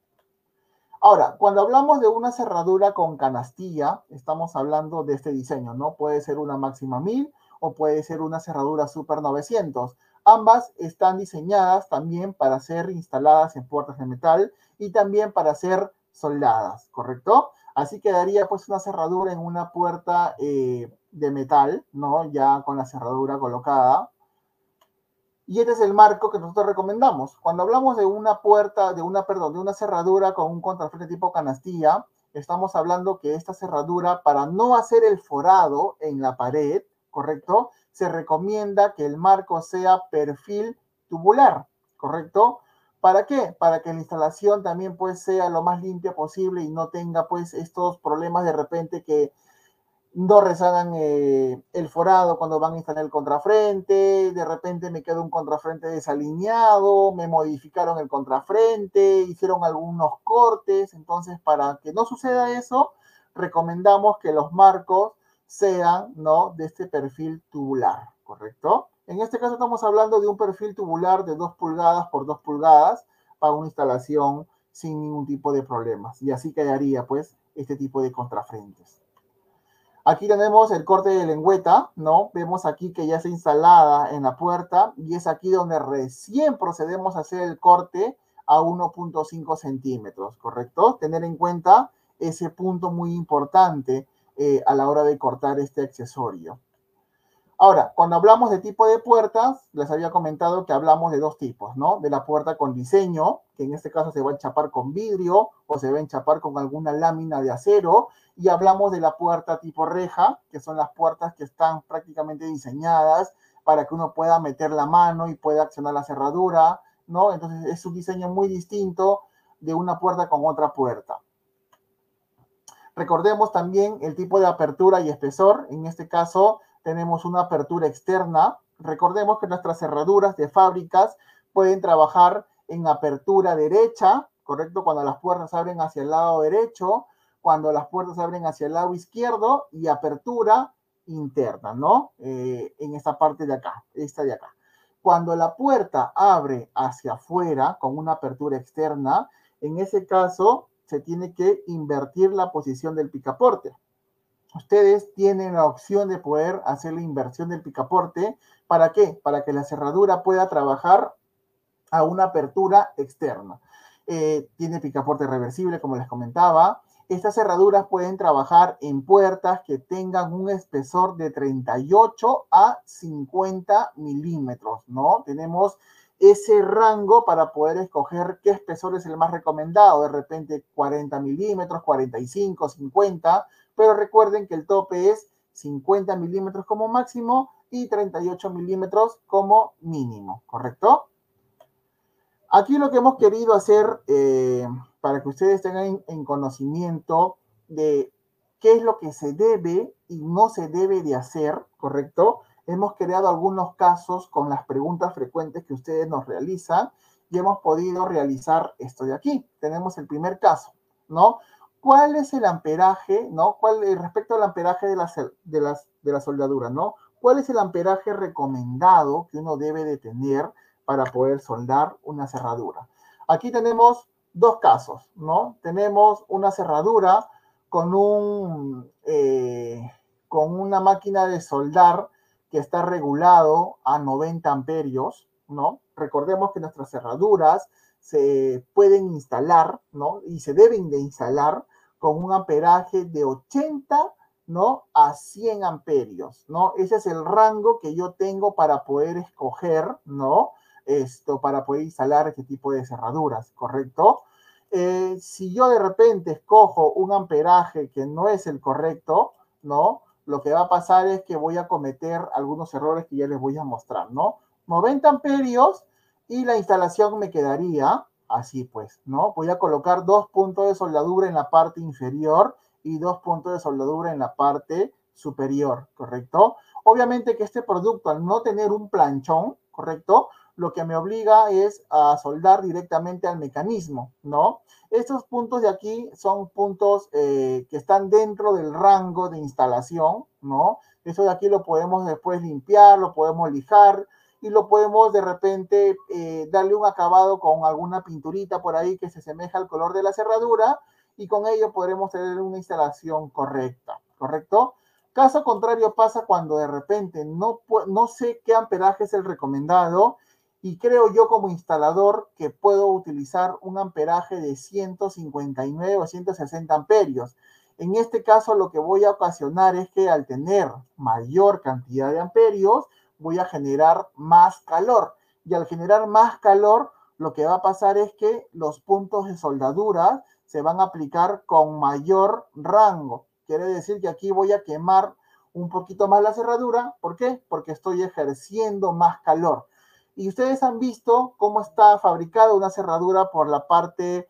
Ahora, cuando hablamos de una cerradura con canastilla, estamos hablando de este diseño, ¿no? Puede ser una Máxima 1000 o puede ser una cerradura Super 900. Ambas están diseñadas también para ser instaladas en puertas de metal y también para ser soldadas, ¿correcto? Así quedaría pues una cerradura en una puerta de metal, ¿no? Ya con la cerradura colocada. Y este es el marco que nosotros recomendamos. Cuando hablamos de una puerta, de una cerradura con un contrafrente tipo canastilla, estamos hablando que esta cerradura, para no hacer el forado en la pared, ¿correcto? Se recomienda que el marco sea perfil tubular, ¿correcto? ¿Para qué? Para que la instalación también pues sea lo más limpia posible y no tenga pues estos problemas de repente que no rezagan el forado cuando van a instalar el contrafrente, de repente me queda un contrafrente desalineado, me modificaron el contrafrente, hicieron algunos cortes, entonces para que no suceda eso, recomendamos que los marcos sean, ¿no? De este perfil tubular, ¿correcto? En este caso estamos hablando de un perfil tubular de 2 pulgadas por 2 pulgadas para una instalación sin ningún tipo de problemas. Y así quedaría, pues, este tipo de contrafrentes. Aquí tenemos el corte de lengüeta, ¿no? Vemos aquí que ya está instalada en la puerta y es aquí donde recién procedemos a hacer el corte a 1.5 centímetros, ¿correcto? Tener en cuenta ese punto muy importante a la hora de cortar este accesorio. Ahora, cuando hablamos de tipo de puertas, les había comentado que hablamos de 2 tipos, ¿no? De la puerta con diseño, que en este caso se va a enchapar con vidrio o se va a enchapar con alguna lámina de acero, y hablamos de la puerta tipo reja, que son las puertas que están prácticamente diseñadas para que uno pueda meter la mano y pueda accionar la cerradura, ¿no? Entonces es un diseño muy distinto de una puerta con otra puerta. Recordemos también el tipo de apertura y espesor. En este caso tenemos una apertura externa. Recordemos que nuestras cerraduras de fábricas pueden trabajar en apertura derecha, ¿correcto? Cuando las puertas abren hacia el lado derecho, cuando las puertas abren hacia el lado izquierdo, y apertura interna, ¿no? En esta parte de acá, esta de acá. Cuando la puerta abre hacia afuera con una apertura externa, en ese caso se tiene que invertir la posición del picaporte. Ustedes tienen la opción de poder hacer la inversión del picaporte. ¿Para qué? Para que la cerradura pueda trabajar a una apertura externa. Tiene picaporte reversible, como les comentaba. Estas cerraduras pueden trabajar en puertas que tengan un espesor de 38 a 50 milímetros, ¿no? Tenemos ese rango para poder escoger qué espesor es el más recomendado, de repente 40 milímetros, 45, 50, pero recuerden que el tope es 50 milímetros como máximo y 38 milímetros como mínimo, ¿correcto? Aquí lo que hemos querido hacer, para que ustedes tengan en conocimiento de qué es lo que se debe y no se debe de hacer, ¿correcto? Hemos creado algunos casos con las preguntas frecuentes que ustedes nos realizan y hemos podido realizar esto de aquí. Tenemos el primer caso, ¿no? ¿Cuál es el amperaje, ¿no? Respecto al amperaje de la soldadura, ¿no? ¿Cuál es el amperaje recomendado que uno debe de tener para poder soldar una cerradura? Aquí tenemos dos casos, ¿no? Tenemos una cerradura con una máquina de soldar que está regulado a 90 amperios, ¿no? Recordemos que nuestras cerraduras se pueden instalar, ¿no? Y se deben de instalar con un amperaje de 80, ¿no? A 100 amperios, ¿no? Ese es el rango que yo tengo para poder escoger, ¿no? Para poder instalar este tipo de cerraduras, ¿correcto? Si yo de repente escojo un amperaje que no es el correcto, ¿no? Lo que va a pasar es que voy a cometer algunos errores que ya les voy a mostrar, ¿no? 90 amperios y la instalación me quedaría así, pues, ¿no? Voy a colocar 2 puntos de soldadura en la parte inferior y 2 puntos de soldadura en la parte superior, ¿correcto? Obviamente que este producto, al no tener un planchón, ¿correcto? Lo que me obliga es a soldar directamente al mecanismo, ¿no? Estos puntos de aquí son puntos que están dentro del rango de instalación, ¿no? Eso de aquí lo podemos después limpiar, lo podemos lijar y lo podemos de repente darle un acabado con alguna pinturita por ahí que se asemeja al color de la cerradura y con ello podremos tener una instalación correcta, ¿correcto? Caso contrario pasa cuando de repente no sé qué amperaje es el recomendado y creo yo como instalador que puedo utilizar un amperaje de 159 o 160 amperios. En este caso lo que voy a ocasionar es que al tener mayor cantidad de amperios voy a generar más calor. Y al generar más calor lo que va a pasar es que los puntos de soldadura se van a aplicar con mayor rango. Quiere decir que aquí voy a quemar un poquito más la cerradura. ¿Por qué? Porque estoy ejerciendo más calor. Y ustedes han visto cómo está fabricada una cerradura por la parte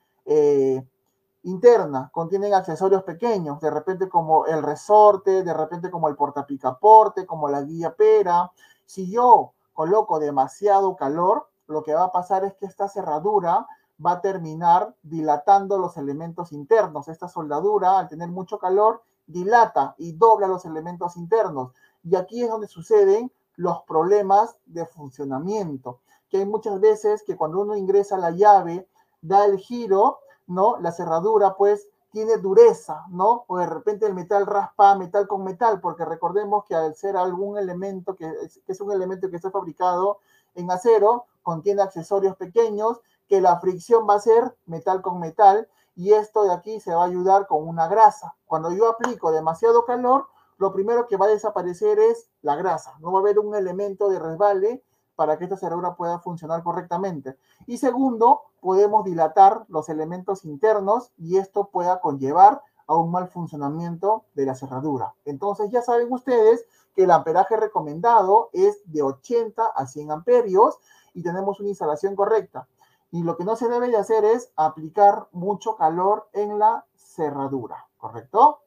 interna. Contienen accesorios pequeños, de repente como el resorte, de repente como el portapicaporte, como la guía pera. Si yo coloco demasiado calor, lo que va a pasar es que esta cerradura va a terminar dilatando los elementos internos. Esta soldadura, al tener mucho calor, dilata y dobla los elementos internos. Y aquí es donde suceden los problemas de funcionamiento, que hay muchas veces que cuando uno ingresa la llave, da el giro, ¿no? La cerradura, pues, tiene dureza, ¿no? O de repente el metal raspa metal con metal, porque recordemos que al ser algún elemento que es un elemento que está fabricado en acero, contiene accesorios pequeños, que la fricción va a ser metal con metal, y esto de aquí se va a ayudar con una grasa. Cuando yo aplico demasiado calor, lo primero que va a desaparecer es la grasa. No va a haber un elemento de resbale para que esta cerradura pueda funcionar correctamente. Y segundo, podemos dilatar los elementos internos y esto pueda conllevar a un mal funcionamiento de la cerradura. Entonces ya saben ustedes que el amperaje recomendado es de 80 a 100 amperios y tenemos una instalación correcta. Y lo que no se debe de hacer es aplicar mucho calor en la cerradura, ¿correcto?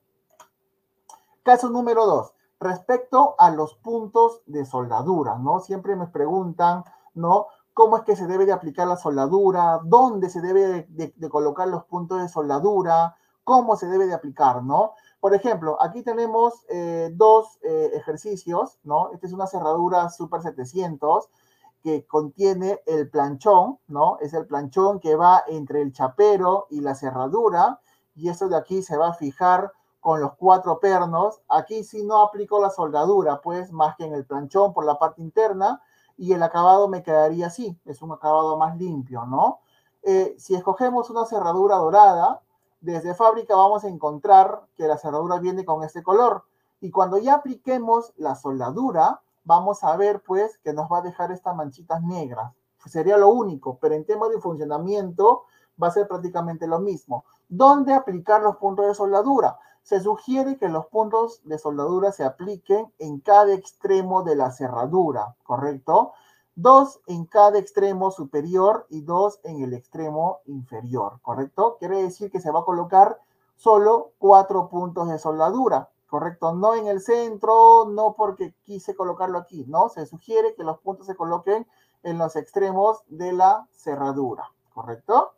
Caso número 2, respecto a los puntos de soldadura, ¿no? Siempre me preguntan, ¿no? ¿Cómo es que se debe de aplicar la soldadura? ¿Dónde se debe de colocar los puntos de soldadura? ¿Cómo se debe de aplicar, no? Por ejemplo, aquí tenemos dos ejercicios, ¿no? Esta es una cerradura Super 700 que contiene el planchón, ¿no? Es el planchón que va entre el chapero y la cerradura y esto de aquí se va a fijar con los 4 pernos. Aquí sí no aplico la soldadura, pues más que en el planchón por la parte interna y el acabado me quedaría así, es un acabado más limpio, ¿no? Si escogemos una cerradura dorada, desde fábrica vamos a encontrar que la cerradura viene con este color y cuando ya apliquemos la soldadura, vamos a ver pues que nos va a dejar estas manchitas negras. sería lo único, pero en tema de funcionamiento va a ser prácticamente lo mismo. ¿Dónde aplicar los puntos de soldadura? Se sugiere que los puntos de soldadura se apliquen en cada extremo de la cerradura, ¿correcto? 2 en cada extremo superior y 2 en el extremo inferior, ¿correcto? Quiere decir que se va a colocar solo 4 puntos de soldadura, ¿correcto? No en el centro, no porque quise colocarlo aquí, ¿no? Se sugiere que los puntos se coloquen en los extremos de la cerradura, ¿correcto?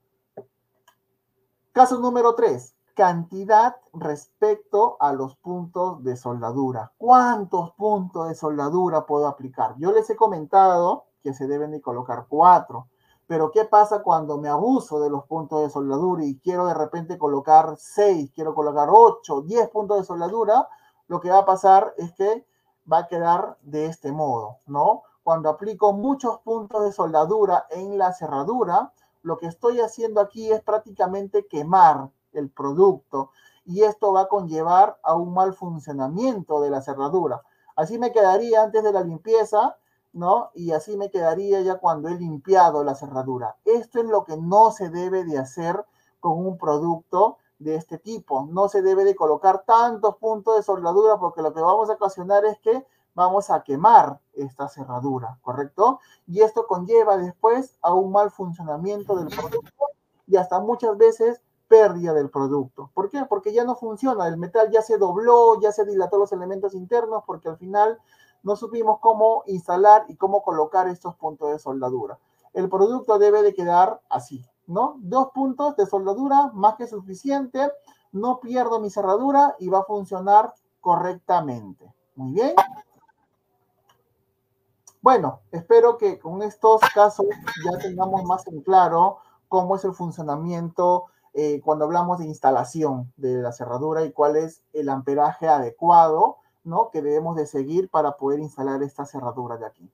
Caso número 3, cantidad respecto a los puntos de soldadura. ¿Cuántos puntos de soldadura puedo aplicar? Yo les he comentado que se deben de colocar 4, pero ¿qué pasa cuando me abuso de los puntos de soldadura y quiero de repente colocar 6, quiero colocar 8, 10 puntos de soldadura? Lo que va a pasar es que va a quedar de este modo, ¿no? Cuando aplico muchos puntos de soldadura en la cerradura, lo que estoy haciendo aquí es prácticamente quemar el producto y esto va a conllevar a un mal funcionamiento de la cerradura. Así me quedaría antes de la limpieza, ¿no? Y así me quedaría ya cuando he limpiado la cerradura. Esto es lo que no se debe de hacer con un producto de este tipo. No se debe de colocar tantos puntos de soldadura porque lo que vamos a ocasionar es que vamos a quemar esta cerradura, ¿correcto? Y esto conlleva después a un mal funcionamiento del producto y hasta muchas veces pérdida del producto. ¿Por qué? Porque ya no funciona, el metal ya se dobló, ya se dilató los elementos internos porque al final no supimos cómo instalar y cómo colocar estos puntos de soldadura. El producto debe de quedar así, ¿no? 2 puntos de soldadura, más que suficiente, no pierdo mi cerradura y va a funcionar correctamente. Muy bien. Bueno, espero que con estos casos ya tengamos más en claro cómo es el funcionamiento cuando hablamos de instalación de la cerradura y cuál es el amperaje adecuado, ¿no? Que debemos de seguir para poder instalar esta cerradura de aquí.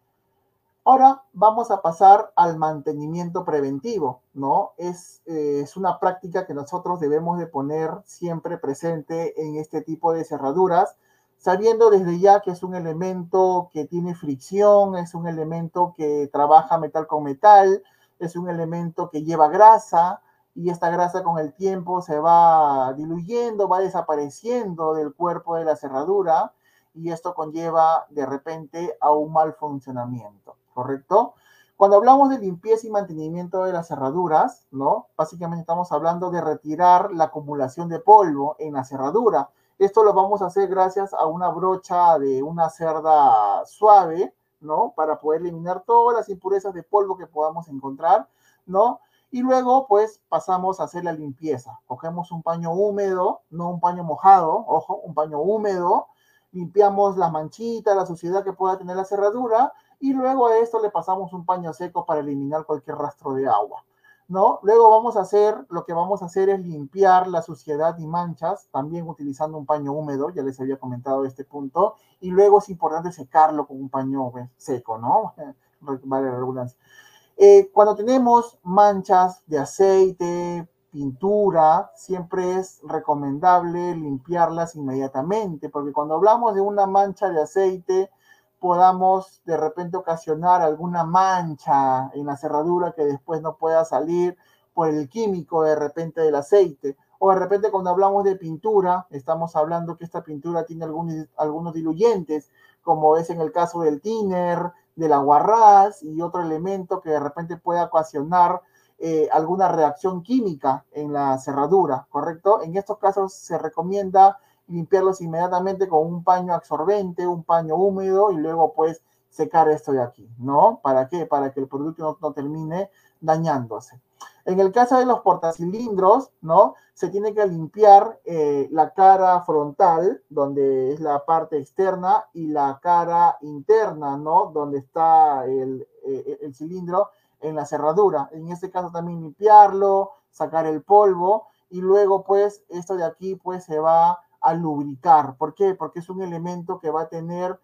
Ahora vamos a pasar al mantenimiento preventivo, ¿no? Es una práctica que nosotros debemos de poner siempre presente en este tipo de cerraduras, sabiendo desde ya que es un elemento que tiene fricción, es un elemento que trabaja metal con metal, es un elemento que lleva grasa y esta grasa con el tiempo se va diluyendo, va desapareciendo del cuerpo de la cerradura y esto conlleva de repente a un mal funcionamiento, ¿correcto? Cuando hablamos de limpieza y mantenimiento de las cerraduras, ¿no? Básicamente estamos hablando de retirar la acumulación de polvo en la cerradura. Esto lo vamos a hacer gracias a una brocha de una cerda suave, ¿no? Para poder eliminar todas las impurezas de polvo que podamos encontrar, ¿no? Y luego, pues, pasamos a hacer la limpieza. Cogemos un paño húmedo, no un paño mojado, ojo, un paño húmedo, limpiamos las manchitas, la suciedad que pueda tener la cerradura, y luego a esto le pasamos un paño seco para eliminar cualquier rastro de agua, ¿no? Luego lo que vamos a hacer es limpiar la suciedad y manchas, también utilizando un paño húmedo, ya les había comentado este punto, y luego es importante secarlo con un paño seco, ¿no? Vale la redundancia. Cuando tenemos manchas de aceite, pintura, siempre es recomendable limpiarlas inmediatamente, porque cuando hablamos de una mancha de aceite, podamos de repente ocasionar alguna mancha en la cerradura que después no pueda salir por el químico de repente del aceite. O de repente cuando hablamos de pintura, estamos hablando que esta pintura tiene algunos diluyentes, como es en el caso del thinner, del aguarrás y otro elemento que de repente pueda ocasionar alguna reacción química en la cerradura, ¿correcto? En estos casos se recomienda limpiarlos inmediatamente con un paño absorbente, un paño húmedo y luego pues secar esto de aquí, ¿no? ¿Para qué? Para que el producto no termine dañándose. En el caso de los portacilindros, ¿no? Se tiene que limpiar la cara frontal, donde es la parte externa, y la cara interna, ¿no? Donde está el cilindro en la cerradura. En este caso también limpiarlo, sacar el polvo, y luego pues esto de aquí pues se va a lubricar. ¿Por qué? Porque es un elemento que va a tener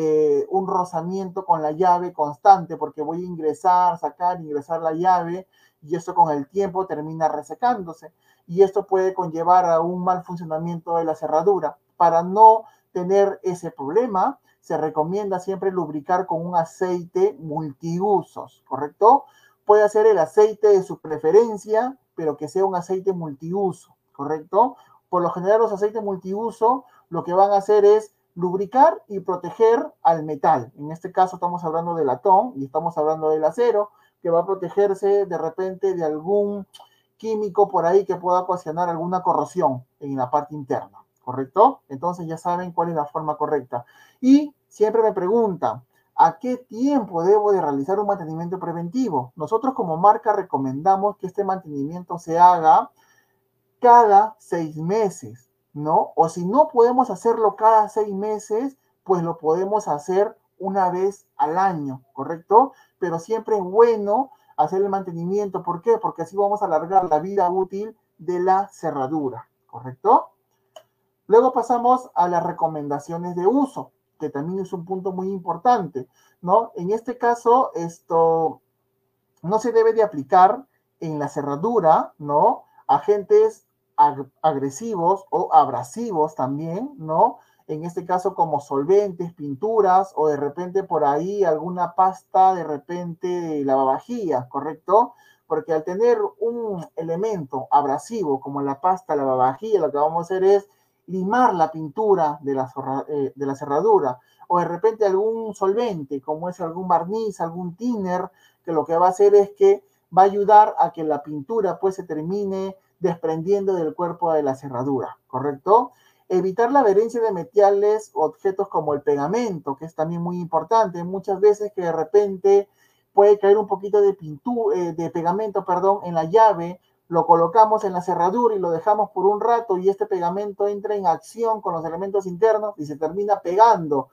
un rozamiento con la llave constante, porque voy a ingresar, sacar, ingresar la llave, y esto con el tiempo termina resecándose. Y esto puede conllevar a un mal funcionamiento de la cerradura. Para no tener ese problema, se recomienda siempre lubricar con un aceite multiusos, ¿correcto? Puede ser el aceite de su preferencia, pero que sea un aceite multiuso, ¿correcto? Por lo general los aceites multiuso lo que van a hacer es lubricar y proteger al metal. En este caso estamos hablando del latón y estamos hablando del acero, que va a protegerse de repente de algún químico por ahí que pueda ocasionar alguna corrosión en la parte interna, ¿correcto? Entonces ya saben cuál es la forma correcta. Y siempre me preguntan, ¿a qué tiempo debo de realizar un mantenimiento preventivo? Nosotros como marca recomendamos que este mantenimiento se haga cada 6 meses, ¿no? O si no podemos hacerlo cada 6 meses, pues lo podemos hacer una vez al año, ¿correcto? Pero siempre es bueno hacer el mantenimiento. ¿Por qué? Porque así vamos a alargar la vida útil de la cerradura, ¿correcto? Luego pasamos a las recomendaciones de uso, que también es un punto muy importante, ¿no? En este caso, esto no se debe de aplicar en la cerradura, ¿no? Agentes agresivos o abrasivos también, ¿no? En este caso como solventes, pinturas o de repente por ahí alguna pasta de repente de lavavajillas, ¿correcto? Porque al tener un elemento abrasivo como la pasta, lavavajillas, lo que vamos a hacer es limar la pintura de la cerradura o de repente algún solvente como es algún barniz, algún thinner, que lo que va a hacer es que va a ayudar a que la pintura pues se termine desprendiendo del cuerpo de la cerradura, ¿correcto? Evitar la adherencia de metales o objetos como el pegamento, que es también muy importante. Muchas veces que de repente puede caer un poquito de de pegamento, perdón, en la llave, lo colocamos en la cerradura y lo dejamos por un rato y este pegamento entra en acción con los elementos internos y se termina pegando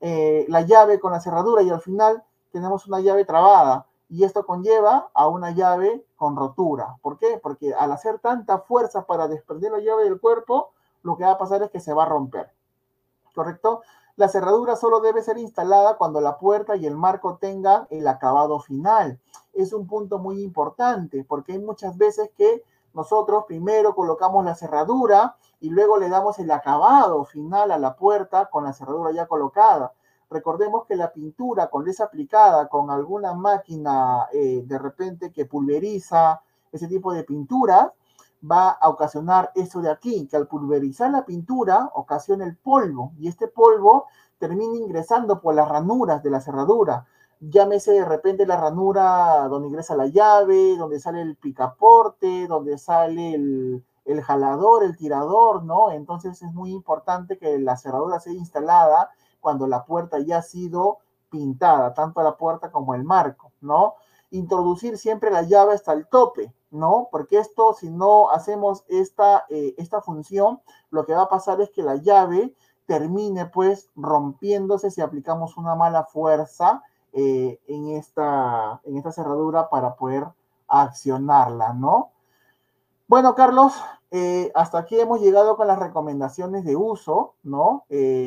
la llave con la cerradura y al final tenemos una llave trabada y esto conlleva a una llave con rotura. ¿Por qué? Porque al hacer tanta fuerza para desprender la llave del cuerpo, lo que va a pasar es que se va a romper, ¿correcto? La cerradura solo debe ser instalada cuando la puerta y el marco tengan el acabado final. Es un punto muy importante porque hay muchas veces que nosotros primero colocamos la cerradura y luego le damos el acabado final a la puerta con la cerradura ya colocada. Recordemos que la pintura cuando es aplicada con alguna máquina de repente que pulveriza ese tipo de pinturas, va a ocasionar eso de aquí, que al pulverizar la pintura ocasiona el polvo y este polvo termina ingresando por las ranuras de la cerradura. Llámese de repente la ranura donde ingresa la llave, donde sale el picaporte, donde sale el jalador, el tirador, ¿no? Entonces es muy importante que la cerradura sea instalada cuando la puerta ya ha sido pintada, tanto la puerta como el marco, ¿no? Introducir siempre la llave hasta el tope, ¿no? Porque esto, si no hacemos esta función, lo que va a pasar es que la llave termine pues rompiéndose si aplicamos una mala fuerza en esta cerradura para poder accionarla, ¿no? Bueno, Carlos, hasta aquí hemos llegado con las recomendaciones de uso, ¿no?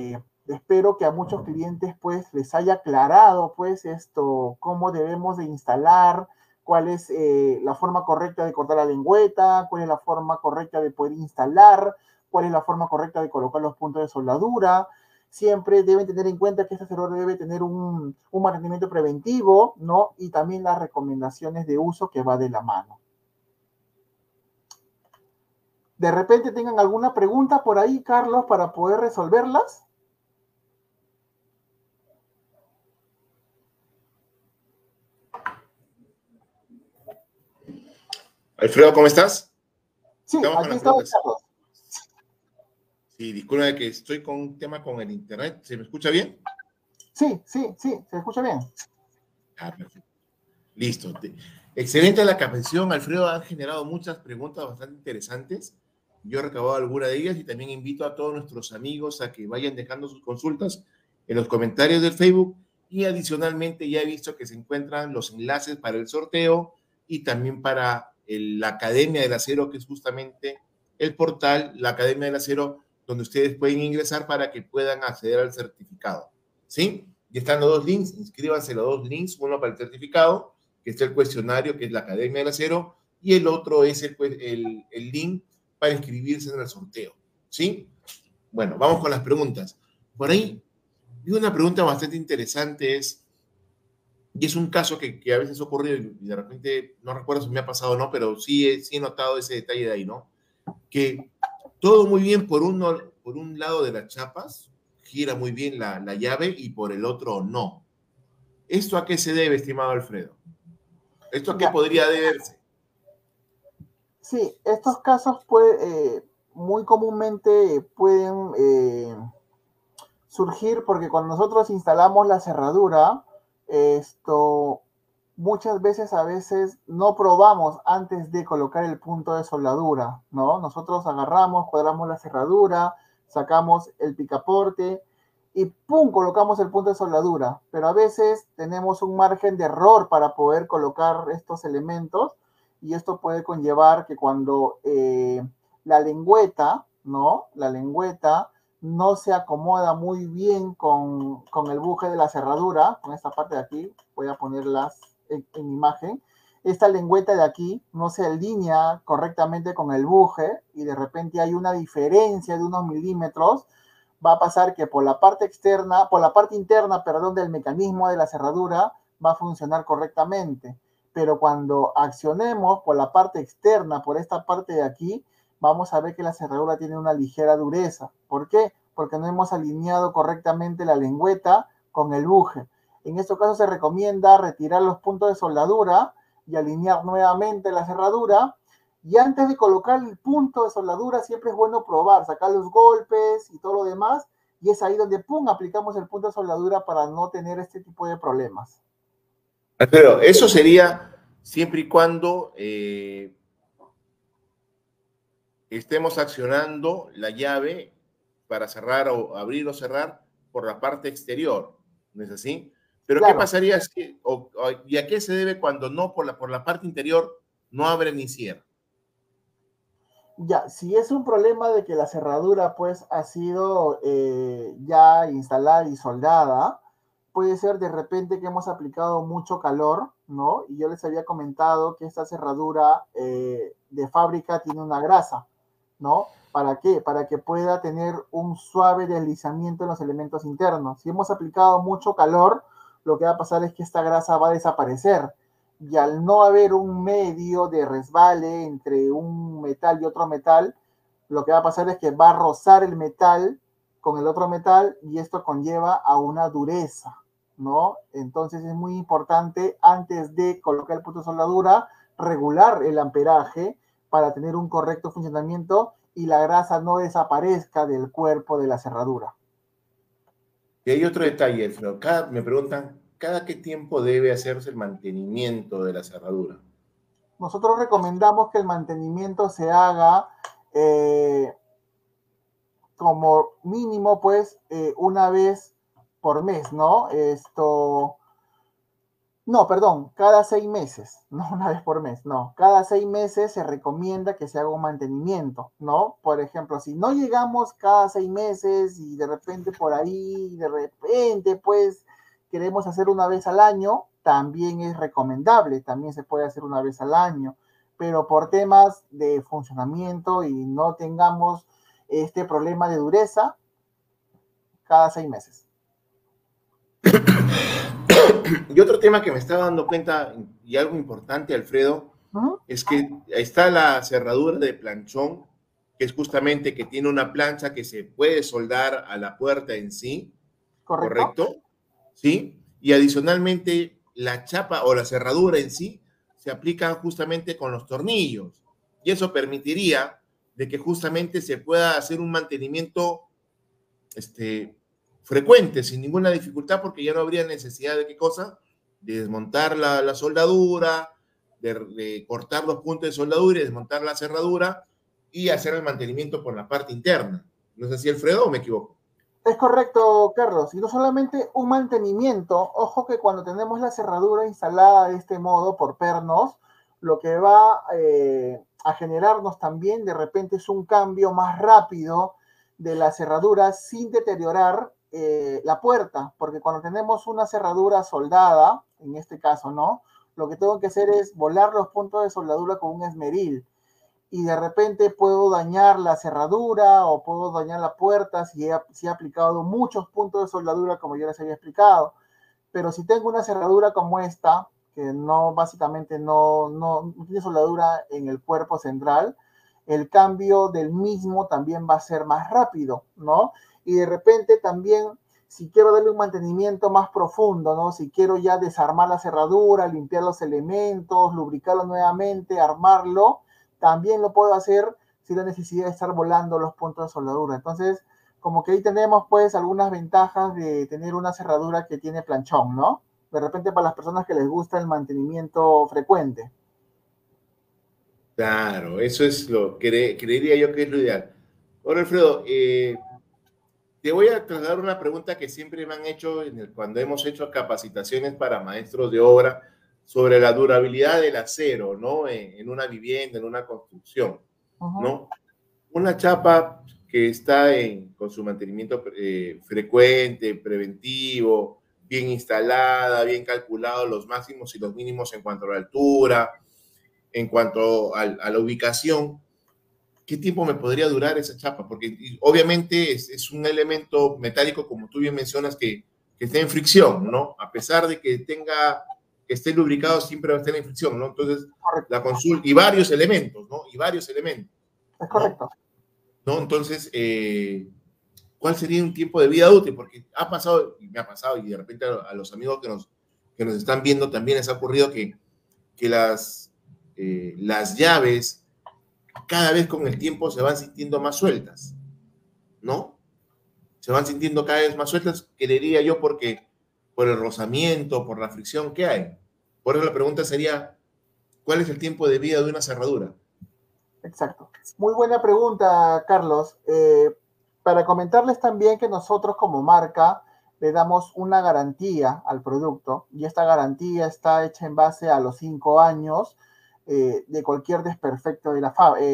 Espero que a muchos clientes pues les haya aclarado pues esto, cómo debemos de instalar, cuál es la forma correcta de cortar la lengüeta, cuál es la forma correcta de poder instalar, cuál es la forma correcta de colocar los puntos de soldadura. Siempre deben tener en cuenta que esta cerradura debe tener un mantenimiento preventivo, ¿no? Y también las recomendaciones de uso que va de la mano. De repente tengan alguna pregunta por ahí, Carlos, para poder resolverlas. Alfredo, ¿cómo estás? Sí, aquí estamos, Carlos. Sí, disculpa que estoy con un tema con el internet. ¿Se me escucha bien? Sí, se escucha bien. Ah, perfecto. Listo. Excelente la capacitación, Alfredo. Ha generado muchas preguntas bastante interesantes. Yo he recabado algunas de ellas y también invito a todos nuestros amigos a que vayan dejando sus consultas en los comentarios del Facebook y adicionalmente ya he visto que se encuentran los enlaces para el sorteo y también para la Academia del Acero, que es justamente el portal, la Academia del Acero, donde ustedes pueden ingresar para que puedan acceder al certificado. ¿Sí? Y están los dos links, inscríbanse los dos links, uno para el certificado, que está el cuestionario, que es la Academia del Acero, y el otro es el link para inscribirse en el sorteo. ¿Sí? Bueno, vamos con las preguntas. Por ahí Y una pregunta bastante interesante es, y es un caso que a veces ha ocurrido y de repente no recuerdo si me ha pasado o no, pero sí he notado ese detalle de ahí, ¿no? Que todo muy bien por un lado de las chapas, gira muy bien la llave y por el otro no. ¿Esto a qué se debe, estimado Alfredo? ¿Esto a qué Ya, podría deberse? sí, estos casos muy comúnmente pueden surgir porque cuando nosotros instalamos la cerradura, esto muchas veces a veces no probamos antes de colocar el punto de soldadura, ¿no? Nosotros agarramos, cuadramos la cerradura, sacamos el picaporte y ¡pum! Colocamos el punto de soldadura, pero a veces tenemos un margen de error para poder colocar estos elementos y esto puede conllevar que cuando la lengüeta, ¿no? La lengüeta no se acomoda muy bien con el buje de la cerradura, con esta parte de aquí, voy a ponerlas en imagen, esta lengüeta de aquí no se alinea correctamente con el buje y de repente hay una diferencia de unos milímetros, va a pasar que por la parte externa, por la parte interna, perdón, del mecanismo de la cerradura va a funcionar correctamente. Pero cuando accionemos por la parte externa, por esta parte de aquí, vamos a ver que la cerradura tiene una ligera dureza. ¿Por qué? Porque no hemos alineado correctamente la lengüeta con el buje. En estos casos se recomienda retirar los puntos de soldadura y alinear nuevamente la cerradura. Y antes de colocar el punto de soldadura, siempre es bueno probar, sacar los golpes y todo lo demás. Y es ahí donde, pum, aplicamos el punto de soldadura para no tener este tipo de problemas. Pero eso sería siempre y cuando estemos accionando la llave para cerrar o abrir o cerrar por la parte exterior, ¿no es así? Pero ¿qué Claro, pasaría si, y a qué se debe cuando no por la parte interior no abre ni cierra? ya, si es un problema de que la cerradura pues ha sido ya instalada y soldada, puede ser de repente que hemos aplicado mucho calor, ¿no? Y yo les había comentado que esta cerradura de fábrica tiene una grasa, ¿no? ¿Para qué? Para que pueda tener un suave deslizamiento en los elementos internos. Si hemos aplicado mucho calor, lo que va a pasar es que esta grasa va a desaparecer y al no haber un medio de resbale entre un metal y otro metal, lo que va a pasar es que va a rozar el metal con el otro metal y esto conlleva a una dureza, ¿no? Entonces es muy importante antes de colocar el punto de soldadura regular el amperaje para tener un correcto funcionamiento y la grasa no desaparezca del cuerpo de la cerradura. Y hay otro detalle, Alfredo. Me preguntan, ¿cada qué tiempo debe hacerse el mantenimiento de la cerradura? Nosotros recomendamos que el mantenimiento se haga como mínimo, pues, una vez por mes, ¿no? No, perdón, cada 6 meses, no una vez por mes, no. Cada 6 meses se recomienda que se haga un mantenimiento, ¿no? Por ejemplo, si no llegamos cada 6 meses y de repente por ahí, de repente, pues, queremos hacer una vez al año, también es recomendable, también se puede hacer una vez al año, pero por temas de funcionamiento y no tengamos este problema de dureza, cada 6 meses. Y otro tema que me estaba dando cuenta, y algo importante, Alfredo, Uh -huh. es que está la cerradura de planchón, que es justamente que tiene una plancha que se puede soldar a la puerta en sí, ¿Correcto? ¿correcto? ¿Sí? Y adicionalmente la chapa o la cerradura en sí se aplica justamente con los tornillos. Y eso permitiría de que justamente se pueda hacer un mantenimiento frecuente, sin ninguna dificultad, porque ya no habría necesidad de qué cosa, de desmontar la soldadura, de cortar los puntos de soldadura y desmontar la cerradura y hacer el mantenimiento por la parte interna. ¿No es así, Alfredo, o me equivoco? Es correcto, Carlos. Y no solamente un mantenimiento, ojo que cuando tenemos la cerradura instalada de este modo por pernos, lo que va a generarnos también de repente es un cambio más rápido de la cerradura sin deteriorar la puerta, porque cuando tenemos una cerradura soldada, en este caso, ¿no? Lo que tengo que hacer es volar los puntos de soldadura con un esmeril y de repente puedo dañar la cerradura o puedo dañar la puerta si he aplicado muchos puntos de soldadura como yo les había explicado. Pero si tengo una cerradura como esta, que no, básicamente no tiene soldadura en el cuerpo central, el cambio del mismo también va a ser más rápido, ¿no? Y de repente también, si quiero darle un mantenimiento más profundo, ¿no? Si quiero ya desarmar la cerradura, limpiar los elementos, lubricarlo nuevamente, armarlo, también lo puedo hacer sin la necesidad de estar volando los puntos de soldadura. Entonces, como que ahí tenemos pues algunas ventajas de tener una cerradura que tiene planchón, ¿no? De repente para las personas que les gusta el mantenimiento frecuente. Claro, eso es creería yo que es lo ideal. Ahora, Alfredo, te voy a trasladar una pregunta que siempre me han hecho cuando hemos hecho capacitaciones para maestros de obra sobre la durabilidad del acero, ¿no? En una vivienda, en una construcción, ¿no? Una chapa que está con su mantenimiento frecuente, preventivo, bien instalada, bien calculado los máximos y los mínimos en cuanto a la altura, en cuanto a la ubicación. ¿Qué tiempo me podría durar esa chapa? Porque obviamente es un elemento metálico, como tú bien mencionas, que está en fricción, ¿no? A pesar de que esté lubricado, siempre va a estar en fricción, ¿no? Entonces, la consulta, y varios elementos, ¿no? Y varios elementos. Es correcto. ¿No? Entonces, ¿cuál sería un tiempo de vida útil? Porque ha pasado, y me ha pasado, y de repente a los amigos que nos están viendo también les ha ocurrido que las llaves cada vez con el tiempo se van sintiendo más sueltas, ¿no? Se van sintiendo cada vez más sueltas, creería yo, porque por el rozamiento, por la fricción que hay. Por eso la pregunta sería, ¿cuál es el tiempo de vida de una cerradura? Exacto. Muy buena pregunta, Carlos. Para comentarles también que nosotros como marca le damos una garantía al producto y esta garantía está hecha en base a los 5 años de cualquier desperfecto de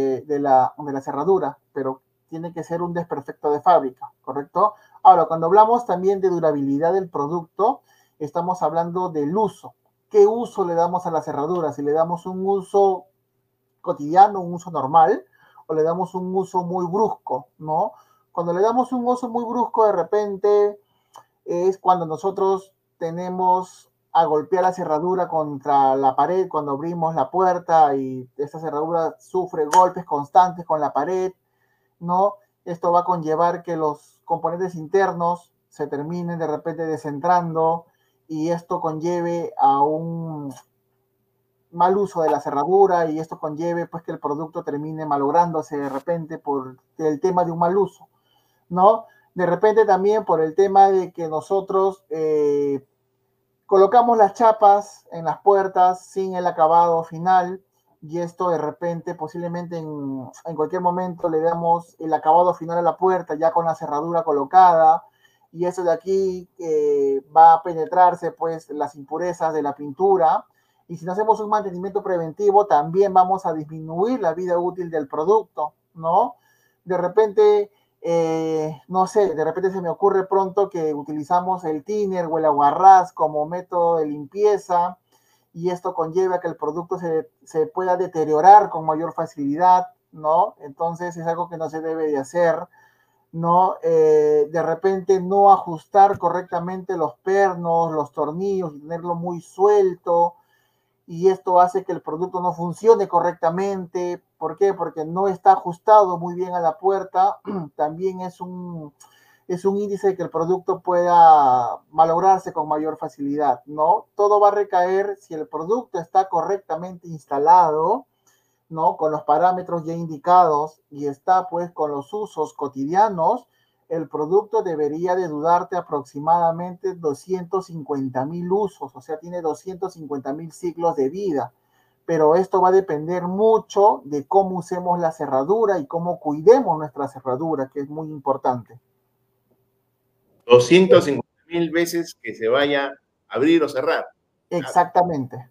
la cerradura, pero tiene que ser un desperfecto de fábrica, ¿correcto? Ahora, cuando hablamos también de durabilidad del producto, estamos hablando del uso. ¿Qué uso le damos a la cerradura? Si le damos un uso cotidiano, un uso normal, o le damos un uso muy brusco, ¿no? Cuando le damos un uso muy brusco, de repente es cuando nosotros tenemos a golpear la cerradura contra la pared cuando abrimos la puerta y esta cerradura sufre golpes constantes con la pared, ¿no? Esto va a conllevar que los componentes internos se terminen de repente descentrando y esto conlleve a un mal uso de la cerradura y esto conlleve pues que el producto termine malográndose de repente por el tema de un mal uso, ¿no? De repente también por el tema de que nosotros colocamos las chapas en las puertas sin el acabado final y esto de repente posiblemente en cualquier momento le damos el acabado final a la puerta ya con la cerradura colocada y eso de aquí va a penetrarse pues las impurezas de la pintura. Y si no hacemos un mantenimiento preventivo, también vamos a disminuir la vida útil del producto, ¿no? De repente, no sé, de repente se me ocurre pronto que utilizamos el thinner o el aguarrás como método de limpieza y esto conlleva que el producto se pueda deteriorar con mayor facilidad, ¿no? Entonces es algo que no se debe de hacer, ¿no? De repente no ajustar correctamente los pernos, los tornillos y tenerlo muy suelto y esto hace que el producto no funcione correctamente. ¿Por qué? Porque no está ajustado muy bien a la puerta. También es un índice de que el producto pueda malograrse con mayor facilidad, ¿no? Todo va a recaer si el producto está correctamente instalado, ¿no? Con los parámetros ya indicados y está pues con los usos cotidianos, el producto debería de durarte aproximadamente 250,000 usos, o sea, tiene 250,000 ciclos de vida. Pero esto va a depender mucho de cómo usemos la cerradura y cómo cuidemos nuestra cerradura, que es muy importante. 250,000 veces que se vaya a abrir o cerrar. Exactamente.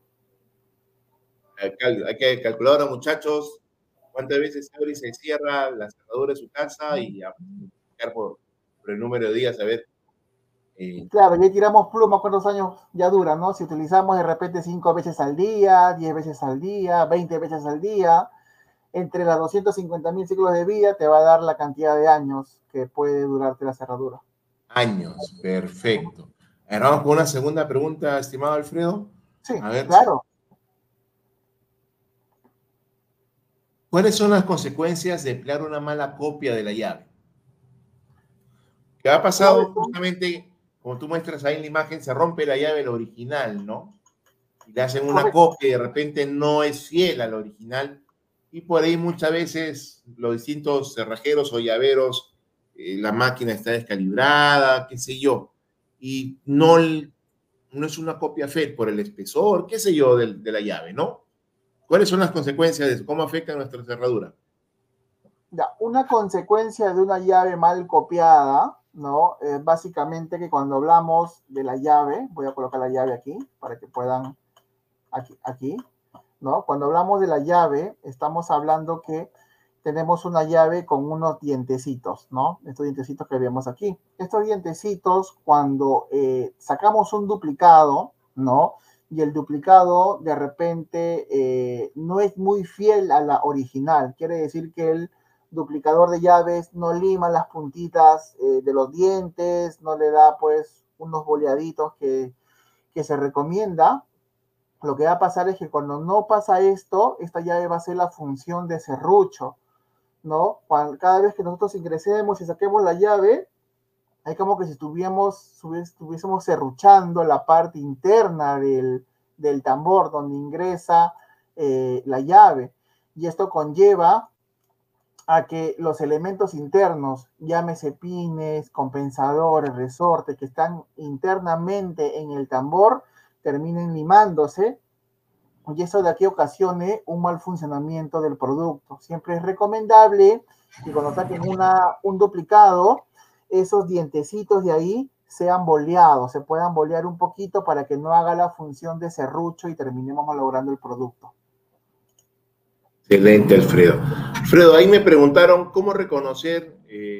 Hay que calcular ahora, muchachos, cuántas veces se abre y se cierra la cerradura de su casa y multiplicar por el número de días, a ver. Claro, ya tiramos pluma, ¿cuántos años ya dura, no? Si utilizamos de repente 5 veces al día, 10 veces al día, 20 veces al día, entre las 250.000 ciclos de vida te va a dar la cantidad de años que puede durarte la cerradura. Años, perfecto. Ahora vamos con una segunda pregunta, estimado Alfredo. Sí, A ver, claro. ¿cuáles son las consecuencias de emplear una mala copia de la llave? ¿Qué ha ¿Cuáles pasado? son? Justamente, como tú muestras ahí en la imagen, se rompe la llave, la original, ¿no? Y le hacen una Correcto. copia y de repente no es fiel a la original. Y por ahí muchas veces los distintos cerrajeros o llaveros, la máquina está descalibrada, qué sé yo. Y no es una copia fiel por el espesor, qué sé yo, de la llave, ¿no? ¿Cuáles son las consecuencias de eso? ¿Cómo afecta nuestra cerradura? Ya, una consecuencia de una llave mal copiada, ¿no? Es básicamente que cuando hablamos de la llave, voy a colocar la llave aquí para que puedan, aquí, ¿no? Cuando hablamos de la llave, estamos hablando que tenemos una llave con unos dientecitos, ¿no? Estos dientecitos que vemos aquí. Estos dientecitos, cuando sacamos un duplicado, ¿no? Y el duplicado de repente no es muy fiel a la original. Quiere decir que el duplicador de llaves no lima las puntitas de los dientes, no le da pues unos boleaditos que se recomienda. Lo que va a pasar es que cuando no pasa esto, esta llave va a hacer la función de serrucho, ¿no? Cada vez que nosotros ingresemos y saquemos la llave, hay como que si estuviésemos serruchando la parte interna del tambor donde ingresa la llave. Y esto conlleva a que los elementos internos, llámese pines, compensadores, resortes, que están internamente en el tambor, terminen limándose y eso de aquí ocasione un mal funcionamiento del producto. Siempre es recomendable que cuando saquen un duplicado, esos dientecitos de ahí sean boleados, se puedan bolear un poquito para que no haga la función de serrucho y terminemos malogrando el producto. Excelente, Alfredo. Alfredo, ahí me preguntaron cómo reconocer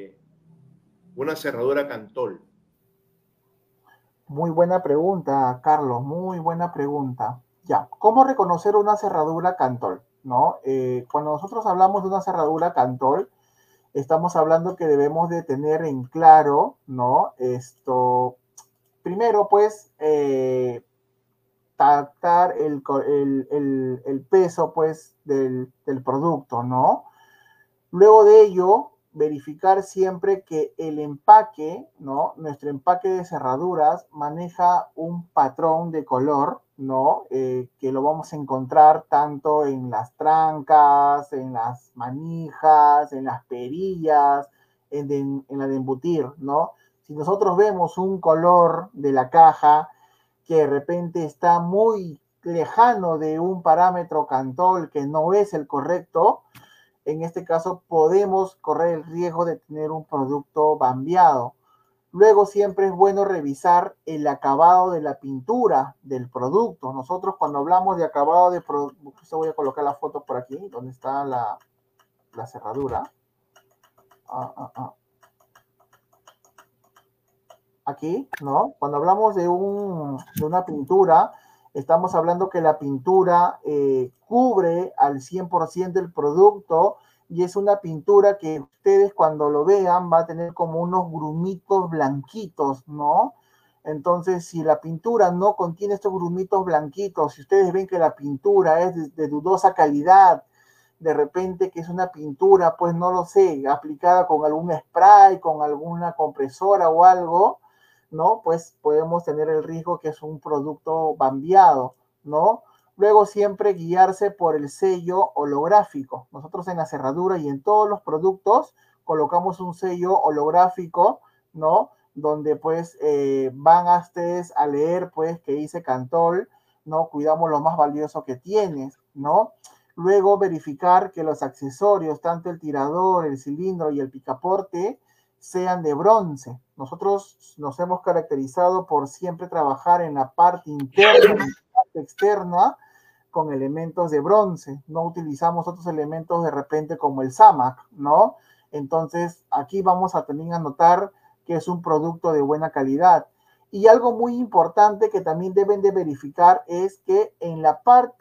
una cerradura Cantol. Muy buena pregunta, Carlos, muy buena pregunta. Ya, ¿cómo reconocer una cerradura Cantol? ¿No? Cuando nosotros hablamos de una cerradura Cantol, estamos hablando que debemos de tener en claro, ¿no? Primero, pues, captar el peso, pues, del producto, ¿no? Luego de ello, verificar siempre que el empaque, ¿no? Nuestro empaque de cerraduras maneja un patrón de color, ¿no? Que lo vamos a encontrar tanto en las trancas, en las manijas, en las perillas, en la de embutir, ¿no? Si nosotros vemos un color de la caja que de repente está muy lejano de un parámetro Cantol que no es el correcto, en este caso podemos correr el riesgo de tener un producto bambeado. Luego siempre es bueno revisar el acabado de la pintura del producto. Nosotros cuando hablamos de acabado de producto, voy a colocar la foto por aquí, donde está la cerradura. Aquí, ¿no? Cuando hablamos de una pintura, estamos hablando que la pintura cubre al 100% el producto y es una pintura que ustedes cuando lo vean va a tener como unos grumitos blanquitos, ¿no? Entonces, si la pintura no contiene estos grumitos blanquitos, si ustedes ven que la pintura es de dudosa calidad, de repente que es una pintura, pues no lo sé, aplicada con algún spray, con alguna compresora o algo, ¿no? Pues podemos tener el riesgo que es un producto bambeado, ¿no? Luego siempre guiarse por el sello holográfico. Nosotros en la cerradura y en todos los productos colocamos un sello holográfico, ¿no? Donde pues van a ustedes a leer pues que dice Cantol, ¿no? Cuidamos lo más valioso que tienes, ¿no? Luego verificar que los accesorios, tanto el tirador, el cilindro y el picaporte, sean de bronce. Nosotros nos hemos caracterizado por siempre trabajar en la parte interna y la parte externa con elementos de bronce. No utilizamos otros elementos de repente como el SAMAC, ¿no? Entonces, aquí vamos a también a notar que es un producto de buena calidad. Y algo muy importante que también deben de verificar es que en la parte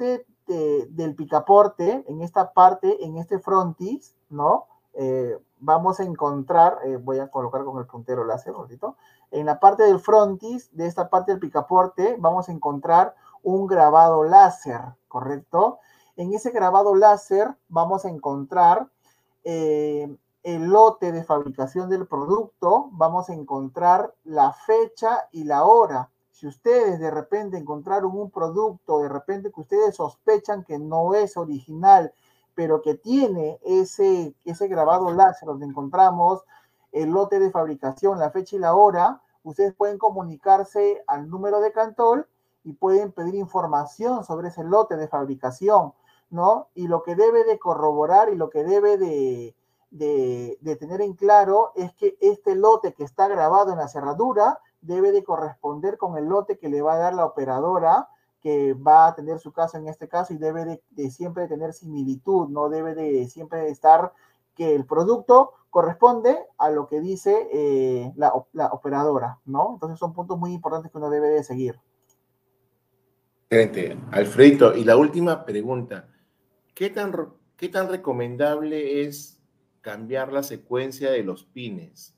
del picaporte, en esta parte, en este frontis, ¿no? Vamos a encontrar, voy a colocar con el puntero láser, un ratito. En la parte del frontis, de esta parte del picaporte, vamos a encontrar un grabado láser, ¿correcto? En ese grabado láser vamos a encontrar el lote de fabricación del producto, vamos a encontrar la fecha y la hora. Si ustedes de repente encontraron un producto, de repente que ustedes sospechan que no es original, pero que tiene ese grabado láser donde encontramos el lote de fabricación, la fecha y la hora, ustedes pueden comunicarse al número de Cantol y pueden pedir información sobre ese lote de fabricación, ¿no? Y lo que debe de corroborar y lo que debe de tener en claro es que este lote que está grabado en la cerradura debe de corresponder con el lote que le va a dar la operadora que va a tener su caso en este caso y debe de siempre tener similitud, no debe de siempre estar que el producto corresponde a lo que dice la operadora, ¿no? Entonces son puntos muy importantes que uno debe de seguir. Excelente. Alfredito, y la última pregunta. ¿Qué tan recomendable es cambiar la secuencia de los pines?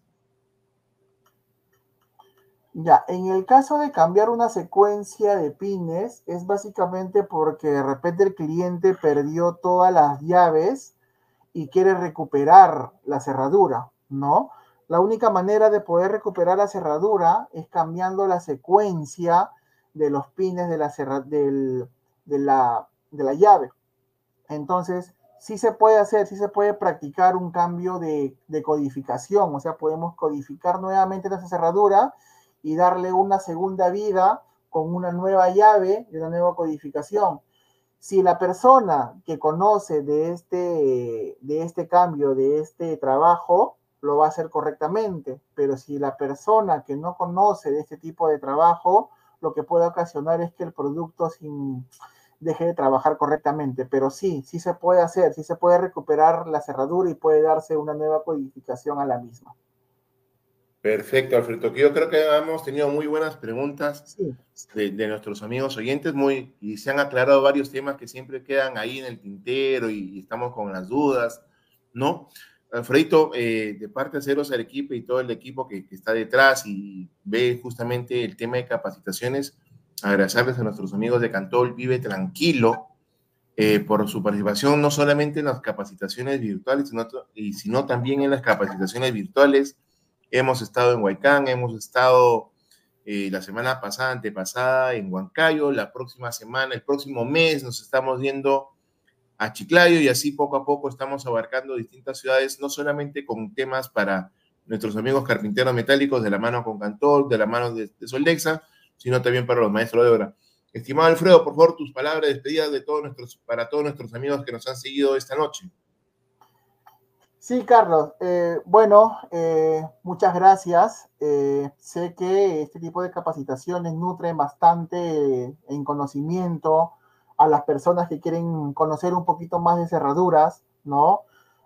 Ya, en el caso de cambiar una secuencia de pines, es básicamente porque de repente el cliente perdió todas las llaves y quiere recuperar la cerradura, ¿no? La única manera de poder recuperar la cerradura es cambiando la secuencia de los pines de la llave. Entonces, sí se puede hacer, sí se puede practicar un cambio de codificación, o sea, podemos codificar nuevamente nuestra cerradura y darle una segunda vida con una nueva llave y una nueva codificación. Si la persona que conoce de este cambio, de este trabajo, lo va a hacer correctamente, pero si la persona que no conoce de este tipo de trabajo, lo que puede ocasionar es que el producto deje de trabajar correctamente, pero sí se puede hacer, sí se puede recuperar la cerradura y puede darse una nueva codificación a la misma. Perfecto, Alfredo. Yo creo que hemos tenido muy buenas preguntas Sí. de nuestros amigos oyentes y se han aclarado varios temas que siempre quedan ahí en el tintero y estamos con las dudas, ¿no? Alfredito, de parte de Aceros Arequipa y todo el equipo que está detrás y ve justamente el tema de capacitaciones, agradecerles a nuestros amigos de Cantol Vive Tranquilo por su participación no solamente en las capacitaciones virtuales, sino también en las capacitaciones virtuales. Hemos estado en Huaycán, hemos estado la semana pasada, antepasada, en Huancayo, la próxima semana, el próximo mes nos estamos yendo a Chiclayo y así poco a poco estamos abarcando distintas ciudades, no solamente con temas para nuestros amigos carpinteros metálicos, de la mano con Cantol, de la mano de Soldexa, sino también para los maestros de obra. Estimado Alfredo, por favor, tus palabras de despedida para todos nuestros amigos que nos han seguido esta noche. Sí, Carlos. Muchas gracias. Sé que este tipo de capacitaciones nutren bastante en conocimiento a las personas que quieren conocer un poquito más de cerraduras, ¿no?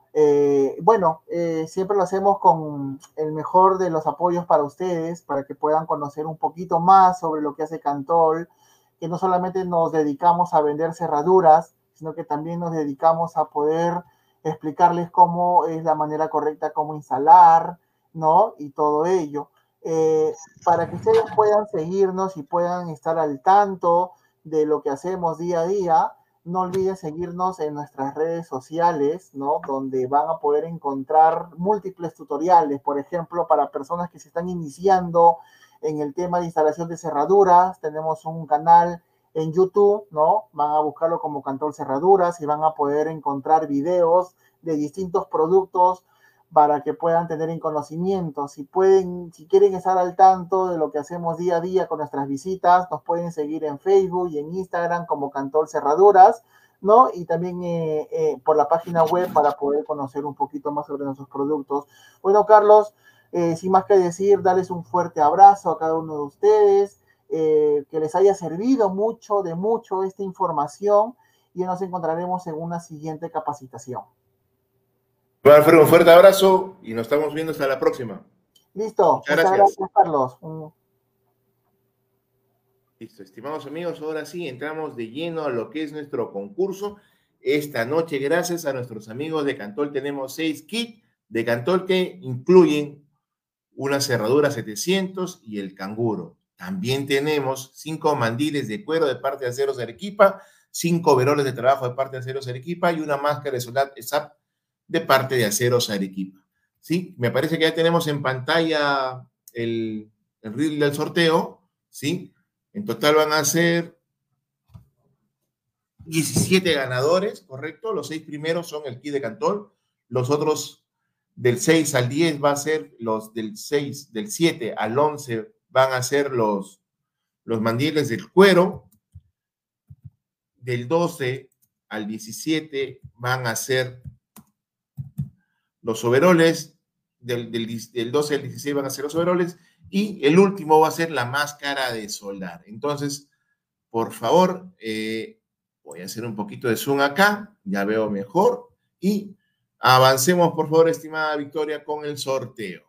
Siempre lo hacemos con el mejor de los apoyos para ustedes, para que puedan conocer un poquito más sobre lo que hace Cantol, que no solamente nos dedicamos a vender cerraduras, sino que también nos dedicamos a poder explicarles cómo es la manera correcta, cómo instalar, ¿no? Y todo ello. Para que ustedes puedan seguirnos y puedan estar al tanto de lo que hacemos día a día, no olviden seguirnos en nuestras redes sociales, ¿no? Donde van a poder encontrar múltiples tutoriales, por ejemplo, para personas que se están iniciando en el tema de instalación de cerraduras. Tenemos un canal en YouTube, ¿no? Van a buscarlo como Cantol Cerraduras y van a poder encontrar videos de distintos productos para que puedan tener en conocimiento. Si quieren estar al tanto de lo que hacemos día a día con nuestras visitas, nos pueden seguir en Facebook y en Instagram como Cantol Cerraduras, ¿no? Y también por la página web para poder conocer un poquito más sobre nuestros productos. Bueno, Carlos, sin más que decir, darles un fuerte abrazo a cada uno de ustedes. Que les haya servido mucho esta información y nos encontraremos en una siguiente capacitación. Bueno, Alfredo, un fuerte abrazo y nos estamos viendo hasta la próxima. Listo, muchas gracias, Carlos. Listo, estimados amigos, ahora sí entramos de lleno a lo que es nuestro concurso. Esta noche, gracias a nuestros amigos de Cantol, tenemos 6 kits de Cantol que incluyen una cerradura 700 y el canguro. También tenemos 5 mandiles de cuero de parte de Aceros Arequipa, 5 overoles de trabajo de parte de Aceros Arequipa y una máscara de soldado ESAP de parte de Aceros Arequipa. ¿Sí? Me parece que ya tenemos en pantalla el reel del sorteo, ¿sí? En total van a ser 17 ganadores, ¿correcto? Los 6 primeros son el kit de Cantol, los otros del 6 al 10 va a ser los del 6, del 7 al 11 van a ser los mandiles del cuero, del 12 al 17 van a ser los overoles, del 12 al 16 van a ser los overoles, y el último va a ser la máscara de soldar. Entonces, por favor, voy a hacer un poquito de zoom acá, ya veo mejor, y avancemos, por favor, estimada Victoria, con el sorteo.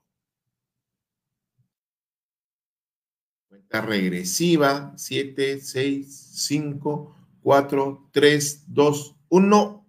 Cuenta regresiva, 7, 6, 5, 4, 3, 2, 1.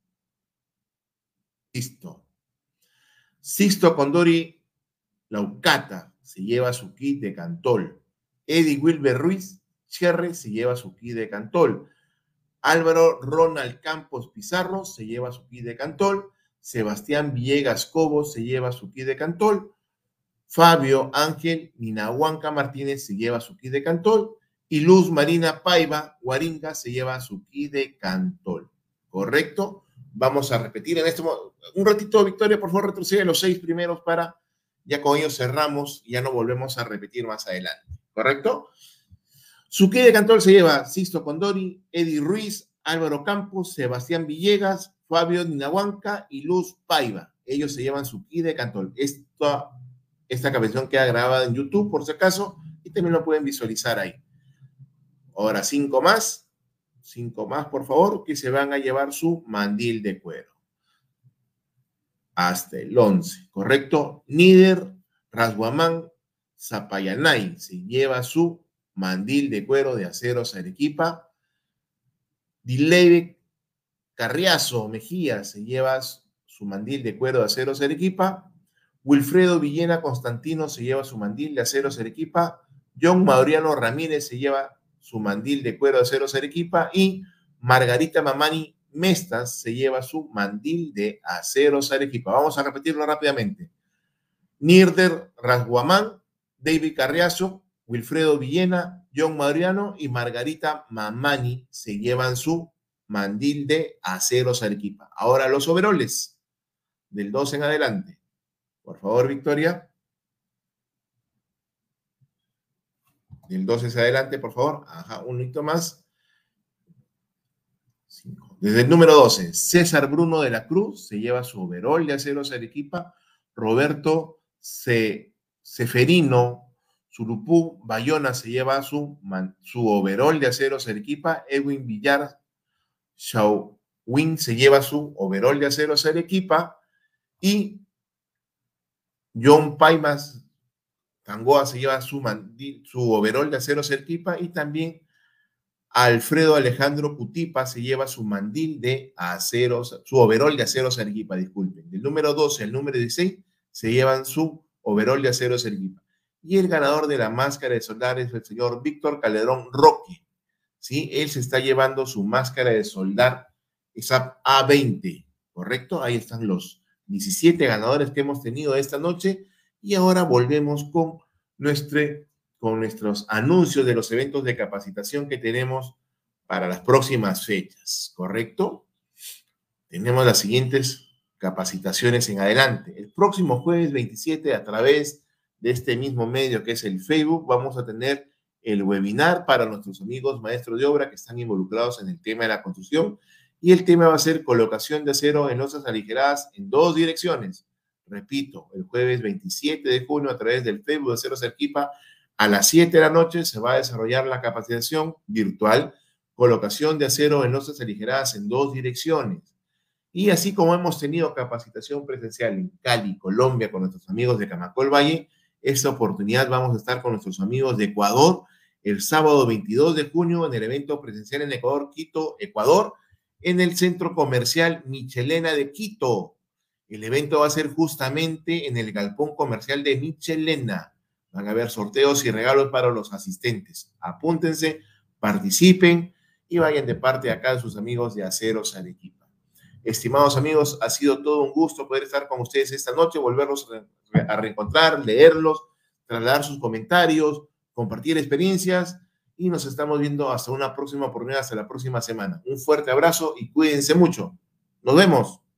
Listo. Sixto Condori Laucata se lleva su kit de Cantol. Eddie Wilber Ruiz Cherre se lleva su kit de Cantol. Álvaro Ronald Campos Pizarro se lleva su kit de Cantol. Sebastián Villegas Cobos se lleva su kit de Cantol. Fabio Ángel Ninahuanca Martínez se lleva su kit de Cantol. Y Luz Marina Paiva Guaringa se lleva su kit de Cantol. ¿Correcto? Vamos a repetir en este momento. Un ratito, Victoria, por favor, retrocede los 6 primeros para, ya con ellos cerramos y ya no volvemos a repetir más adelante. ¿Correcto? Su kit de Cantol se lleva Sixto Condori, Eddie Ruiz, Álvaro Campos, Sebastián Villegas, Fabio Ninahuanca y Luz Paiva. Ellos se llevan su kit de Cantol. Esta canción queda grabada en YouTube, por si acaso, y también lo pueden visualizar ahí. Ahora 5 más, por favor, que se van a llevar su mandil de cuero. Hasta el 11, ¿correcto? Níder Rasguamán Zapayanay se lleva su mandil de cuero de Aceros Arequipa. Dileve Carriazo Mejía se lleva su mandil de cuero de Aceros Arequipa. Wilfredo Villena Constantino se lleva su mandil de Aceros Arequipa. John Mauriano Ramírez se lleva su mandil de cuero de Aceros Arequipa. Y Margarita Mamani Mestas se lleva su mandil de Aceros Arequipa. Vamos a repetirlo rápidamente. Nirder Rasguamán, David Carriazo, Wilfredo Villena, John Mauriano y Margarita Mamani se llevan su mandil de Aceros Arequipa. Ahora los overoles, del 2 en adelante. Por favor, Victoria. Del 2 hacia adelante, por favor. Ajá, un hito más. 5. Desde el número 12, César Bruno de la Cruz se lleva su overol de Aceros Arequipa. Roberto Seferino Surupú Bayona se lleva su overol de Aceros Arequipa. Edwin Villar Shawin se lleva su overol de Aceros Arequipa. Y John Paimas Tangoa se lleva su overol de Aceros Arequipa. Y también Alfredo Alejandro Cutipa se lleva su mandil de Aceros, su overol de Aceros Arequipa, disculpen. Del número 12 al número 16 se llevan su overol de Aceros Arequipa. Y el ganador de la máscara de soldar es el señor Víctor Calderón Roque. ¿Sí? Él se está llevando su máscara de soldar, esa A20, ¿correcto? Ahí están los 17 ganadores que hemos tenido esta noche. Y ahora volvemos con nuestros anuncios de los eventos de capacitación que tenemos para las próximas fechas, ¿correcto? Tenemos las siguientes capacitaciones en adelante. El próximo jueves 27, a través de este mismo medio que es el Facebook, vamos a tener el webinar para nuestros amigos maestros de obra que están involucrados en el tema de la construcción, y el tema va a ser colocación de acero en losas aligeradas en 2 direcciones. Repito, el jueves 27 de junio, a través del Facebook de Aceros Arequipa, a las 7 de la noche se va a desarrollar la capacitación virtual, colocación de acero en losas aligeradas en 2 direcciones. Y así como hemos tenido capacitación presencial en Cali, Colombia, con nuestros amigos de Camacol Valle, esta oportunidad vamos a estar con nuestros amigos de Ecuador el sábado 22 de junio en el evento presencial en Ecuador, Quito, Ecuador, en el Centro Comercial Michelena de Quito. El evento va a ser justamente en el galpón comercial de Michelena. Van a haber sorteos y regalos para los asistentes. Apúntense, participen y vayan de parte acá de sus amigos de Aceros Arequipa. Estimados amigos, ha sido todo un gusto poder estar con ustedes esta noche, volverlos a reencontrar, leerlos, trasladar sus comentarios, compartir experiencias y nos estamos viendo hasta una próxima oportunidad, hasta la próxima semana. Un fuerte abrazo y cuídense mucho. Nos vemos.